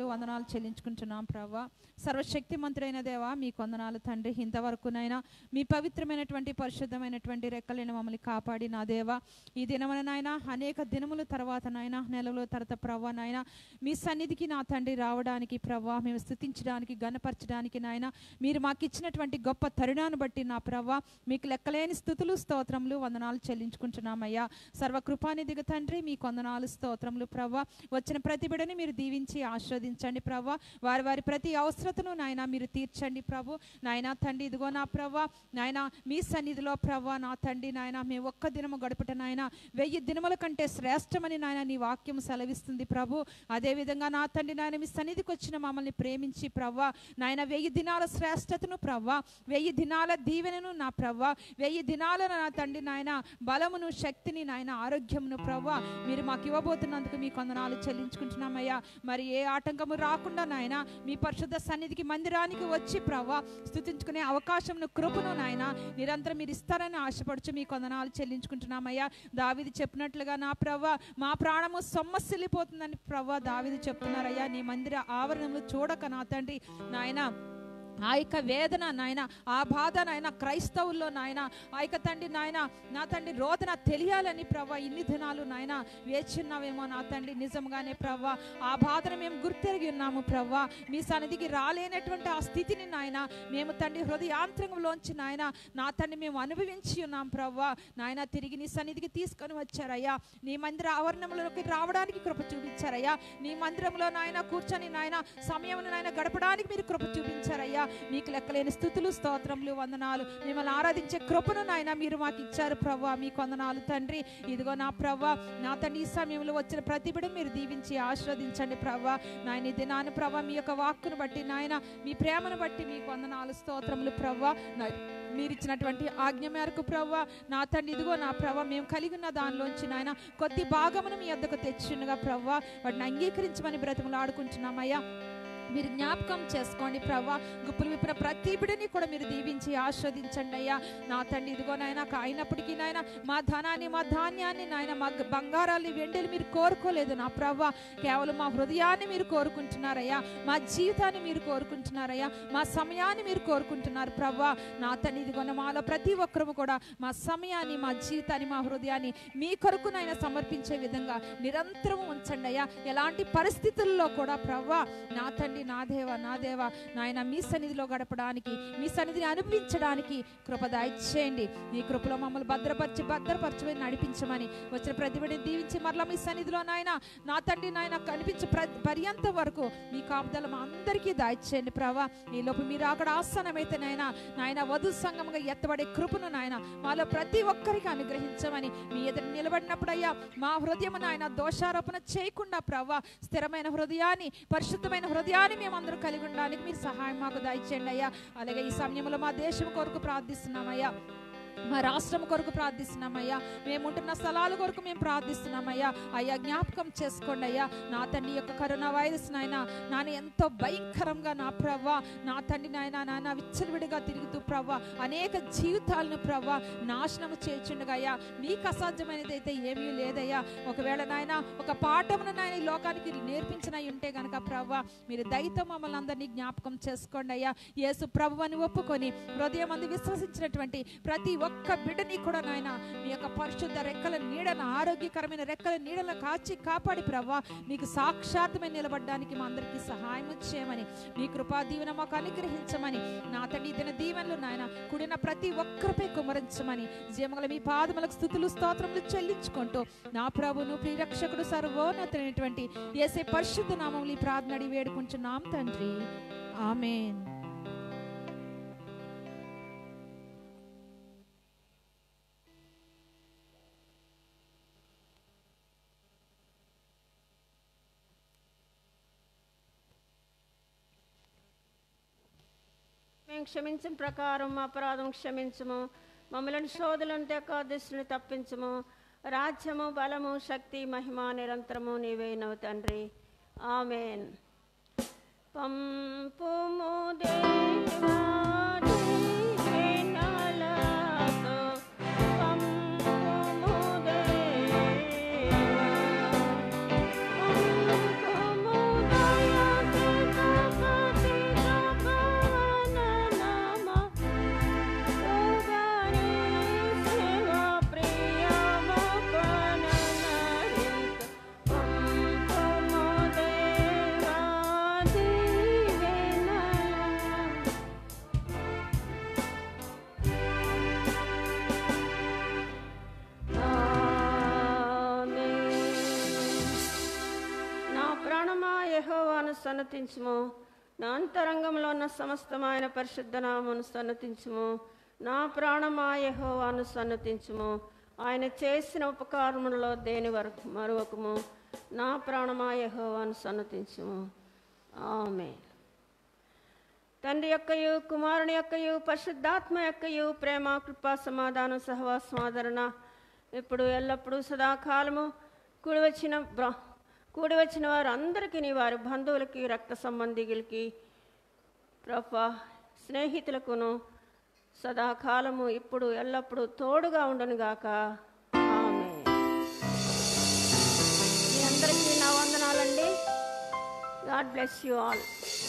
వందనాలు చెల్లించుకుంటున్నాం ప్రభా. సర్వశక్తిమంతుడైన దేవా మీకు వందనాలు తండ్రి. ఇంతవరకునైనా మీ పవిత్రమైనటువంటి పరిశుద్ధమైనటువంటి రెక్కలను మమ్మల్ని కాపాడి నా దేవా, ఈ దినమున నాయన అనేక దినముల తర్వాత నాయన నెలల తర్వాత ప్రభా నాయన మీ సన్నిధికి నా తండ్రి రావడానికి ప్రభా, మేము స్తుతించడానికి గణపరచడానికి నాయన మీరు మాకు ఇచ్చినటువంటి గొప్ప తరుణాన్ని బట్టి నా ప్రభా మీకు లెక్కలేని స్తుతులు స్తోత్రములు వందనాలు చెల్లించుకుంటున్నామయ్యా. సర్వకృపానిధిగా తండ్రి మీకు వందనాలు స్తోత్రములు ప్రభా. వచ్చిన ప్రతి బిడ్డని మీరు దీవించి ఆశీర్వదించండి ప్రభా. వారి వారి ప్రతి అవసరతను నాయన మీరు తీర్చండి ప్రభు. నాయన తండ్రి ఇదిగో నా ప్రభా నాయన మీ సన్నిధిలో ప్రభా నా తండ్రి నాయన మేము ఒక్క దినము గడుపుట నాయన 1000 దినముల కంటే శ్రేష్టమని నాయన నీ వాక్యం సెలవిస్తుంది ప్రభు. అదేవిధంగా నా తండ్రి నాయన మీ సన్నిధికి వచ్చిన మమ్మల్ని ప్రేమించి ప్రభా నాయన 1000 దినాల శ్రేష్టతను ప్రభా, 1000 దినాల దీవెనను నా ప్రభా, 1000 దినాల నా తండ్రి నాయన బలమును శక్తిని నాయన ఆరోగ్యమును ప్రభా మీరు మాకు ఇవ్వబోతున్నందుకు మీకు వందనాలు చెల్లించుకుంటున్నామయ్యా. మరి ఏ ఆటంకము రాకుండా నాయన మీ పరిశుద్ధ సన్నిధికి మందిరానికి వచ్చి ప్రభా స్తుతించుకునే అవకాశంను కృపను నాయన నిరంతరం మీరు ఇస్తారని ఆశపడుచు మీకు వందనాలు చెల్లించుకుంటున్నామయ్యా. దావీదు చెప్పినట్లుగా నా ప్రభా మా ప్రాణము సొమ్మసిల్లిపోతుందని ప్రభా దావీదు చెప్తున్నారయ్యా. నీ మందిర ఆవరణంలో చూడక నా తండ్రి నాయన ఆ యొక్క వేదన నాయన ఆ బాధ నాయన క్రైస్తవుల్లో నాయన ఆ యొక్క తండ్రి నాయన నా తండ్రి రోదన తెలియాలని ప్రభా ఇన్ని దినాలు నాయన వేచున్నావేమో నా తండ్రి. నిజంగానే ప్రభా ఆ బాధను మేము గుర్తెరిగి ఉన్నాము ప్రభా. మీ సన్నిధికి రాలేనటువంటి ఆ స్థితిని నాయన మేము తండ్రి హృదయాంతరంలోంచి నాయన నా తండ్రి మేము అనుభవించి ఉన్నాం ప్రభా. నాయన తిరిగి నీ సన్నిధికి తీసుకొని వచ్చారయ్యా. నీ మందిర ఆవరణంలోకి రావడానికి కృప చూపించారయ్యా. నీ మందిరంలో నాయన కూర్చొని నాయన సమయం నాయన గడపడానికి మీరు కృప చూపించారయ్యా. మీకు లెక్కలేని స్తుతులు స్తోత్రములు వందనాలు. మిమ్మల్ని ఆరాధించే కృపను నాయన మీరు మాకు ఇచ్చారు ప్రభా. మీకు వందనాలు తండ్రి. ఇదిగో నా ప్రభా నా తండ్రి ఈ సమయంలో వచ్చిన ప్రతి బిడ్డను మీరు దీవించి ఆశీర్వదించండి ప్రభా. నాయన ఇది నాన్న ప్రభా మీ యొక్క వాక్కును బట్టి నాయన మీ ప్రేమను బట్టి మీకు వందనాలు స్తోత్రములు ప్రభా. మీరు ఇచ్చినటువంటి ఆజ్ఞ మేరకు ప్రభా నా తండ్రి ఇదిగో నా ప్రభా మేము కలిగి ఉన్న దానిలోంచి నాయన కొద్ది భాగమును మీ వద్దకు తెచ్చిండగా ప్రభా వాటిని అంగీకరించమని బ్రతిమలు ఆడుకుంటున్నామయ్యా. మీరు జ్ఞాపకం చేసుకోండి ప్రభా. గుప్పులు విప్పిన ప్రతి బిడ్డని కూడా మీరు దీవించి ఆస్వాదించండి అయ్యా. నా తండ్రి ఇదిగో నాయన అయినప్పటికీ నాయన మా ధనాన్ని మా ధాన్యాన్ని నాయన మా బంగారాన్ని వెండిని మీరు కోరుకోలేదు నా ప్రభా. కేవలం మా హృదయాన్ని మీరు కోరుకుంటున్నారయ్యా. మా జీవితాన్ని మీరు కోరుకుంటున్నారయ్యా. మా సమయాన్ని మీరు కోరుకుంటున్నారు ప్రభా. నా తండ్రి ఇదిగో మాలో ప్రతి ఒక్కరము కూడా మా సమయాన్ని మా జీవితాన్ని మా హృదయాన్ని మీ కొరకు నాయన సమర్పించే విధంగా నిరంతరం ఉంచండి అయ్యా. ఎలాంటి పరిస్థితుల్లో కూడా ప్రభా నా తండ్రి నా దేవా నాయన మీ సన్నిధిలో గడపడానికి మీ సన్నిధిని అనుభవించడానికి కృప దయచేయండి. మీ కృపలో మమ్మల్ని భద్రపరచమని నడిపించమని వచ్చిన ప్రతిబిడ్డని దీవించి మరలా మీ సన్నిధిలో నాయన నా తండ్రి నాయన కనిపించే పర్యంత వరకు మీ కాపుదల మా అందరికీ దయచేయండి ప్రభా. ఈ లోపు మీరు అక్కడ ఆసనమైతే నాయన వధు సంఘముగా ఎత్తబడే కృపను నాయన మాలో ప్రతి ఒక్కరికి అనుగ్రహించమని మీ ఎదురు నిలబడినప్పుడు అయ్యా మా హృదయం నాయన దోషారోపణ చేయకుండా ప్రభా స్థిరమైన హృదయాన్ని పరిశుద్ధమైన హృదయాన్ని మేమందరూ కలిగి ఉండడానికి మీరు సహాయం మాకు దయచేయండి అయ్యా. అలాగే ఈ సమయంలో మా దేశం కొరకు ప్రార్థిస్తున్నామయ్యా. మా రాష్ట్రం కొరకు ప్రార్థిస్తున్నామయ్యా. మేము ఉంటున్న స్థలాల కొరకు మేము ప్రార్థిస్తున్నామయ్యా. అయ్యా జ్ఞాపకం చేసుకోండి అయ్యా. నా తండ్రి యొక్క కరోనా వైరస్ నాయన ఎంతో భయంకరంగా నా ప్రభా నా తండ్రి నాయన విచ్చలవిడిగా తిరుగుతూ ప్రభా అనేక జీవితాలను ప్రభా నాశనము చేర్చుండగా అయ్యా. మీకు అసాధ్యమైనది అయితే ఏమీ లేదయ్యా. ఒకవేళ నాయన ఒక పాఠమును నాయన ఈ లోకానికి నేర్పించినవి ఉంటే గనక ప్రభా మీరు దయతో మమ్మల్ని అందరినీ జ్ఞాపకం చేసుకోండి అయ్యా. యేసు ప్రభు అని ఒప్పుకొని హృదయం అందు విశ్వసించినటువంటి ప్రతి ఒక్క బిడ్డని కూడా నాయన మీ యొక్క పరిశుద్ధ రెక్కల నీడన ఆరోగ్యకరమైన రెక్కల నీడలను కాపాడి ప్రభా మీకు సాక్షాత్తుమై నిలబడడానికి మా అందరికీ సహాయం చేయమని మీ కృపా దీవెన మాకు అనుగ్రహించమని నా తండ్రి దిన దీవెనలు నాయన కూడిన ప్రతి ఒక్కరిపై కుమరించమని జీవముల మీ పాదములకు స్తుతులు స్తోత్రములు చెల్లించుకుంటూ నా ప్రభును ప్రియరక్షకుడు సర్వోన్నతమైనటువంటి యేసే పరిశుద్ధ నామములో ఈ ప్రార్థన అడిగి వేడుకుంటున్నాం తండ్రి. ఆమేన్. మేము క్షమించిన ప్రకారం మా అపరాధం క్షమించము. మమ్మల్ని శోధులను తెక్కదృష్టిని తప్పించము. రాజ్యము బలము శక్తి మహిమ నిరంతరము నీవేనవు తండ్రి. ఆమేన్. పంపుము దేవా దీవెనలతో, పంపుము దేవా, పంపుము దయతో సన్నతించుము. నా అంతరంగంలో ఉన్న సమస్తమైన పరిశుద్ధ నామమును సన్నతించుము. నా ప్రాణమా యెహోవాను సన్నతించుము. ఆయన చేసిన ఉపకారములలో దేని వరకు మరొకము. నా ప్రాణమా యెహోవాను సన్నతించుము. ఆమేన్. తండ్రి యొక్కయు కుమారుని యొక్కయు పరిశుద్ధాత్మ యొక్కయు ప్రేమ కృపా సమాధానం సహవాసం ఆదరణ ఇప్పుడు ఎల్లప్పుడూ సదాకాలము కూడి వచ్చిన వారు అందరికీ, వారి బంధువులకి, రక్త సంబంధికులకి, ప్రభా స్నేహితులకును సదాకాలము ఇప్పుడు ఎల్లప్పుడూ తోడుగా ఉండనుగాక. ఆమేన్. మీ అందరికీ నా వందనాలండి. God bless you all.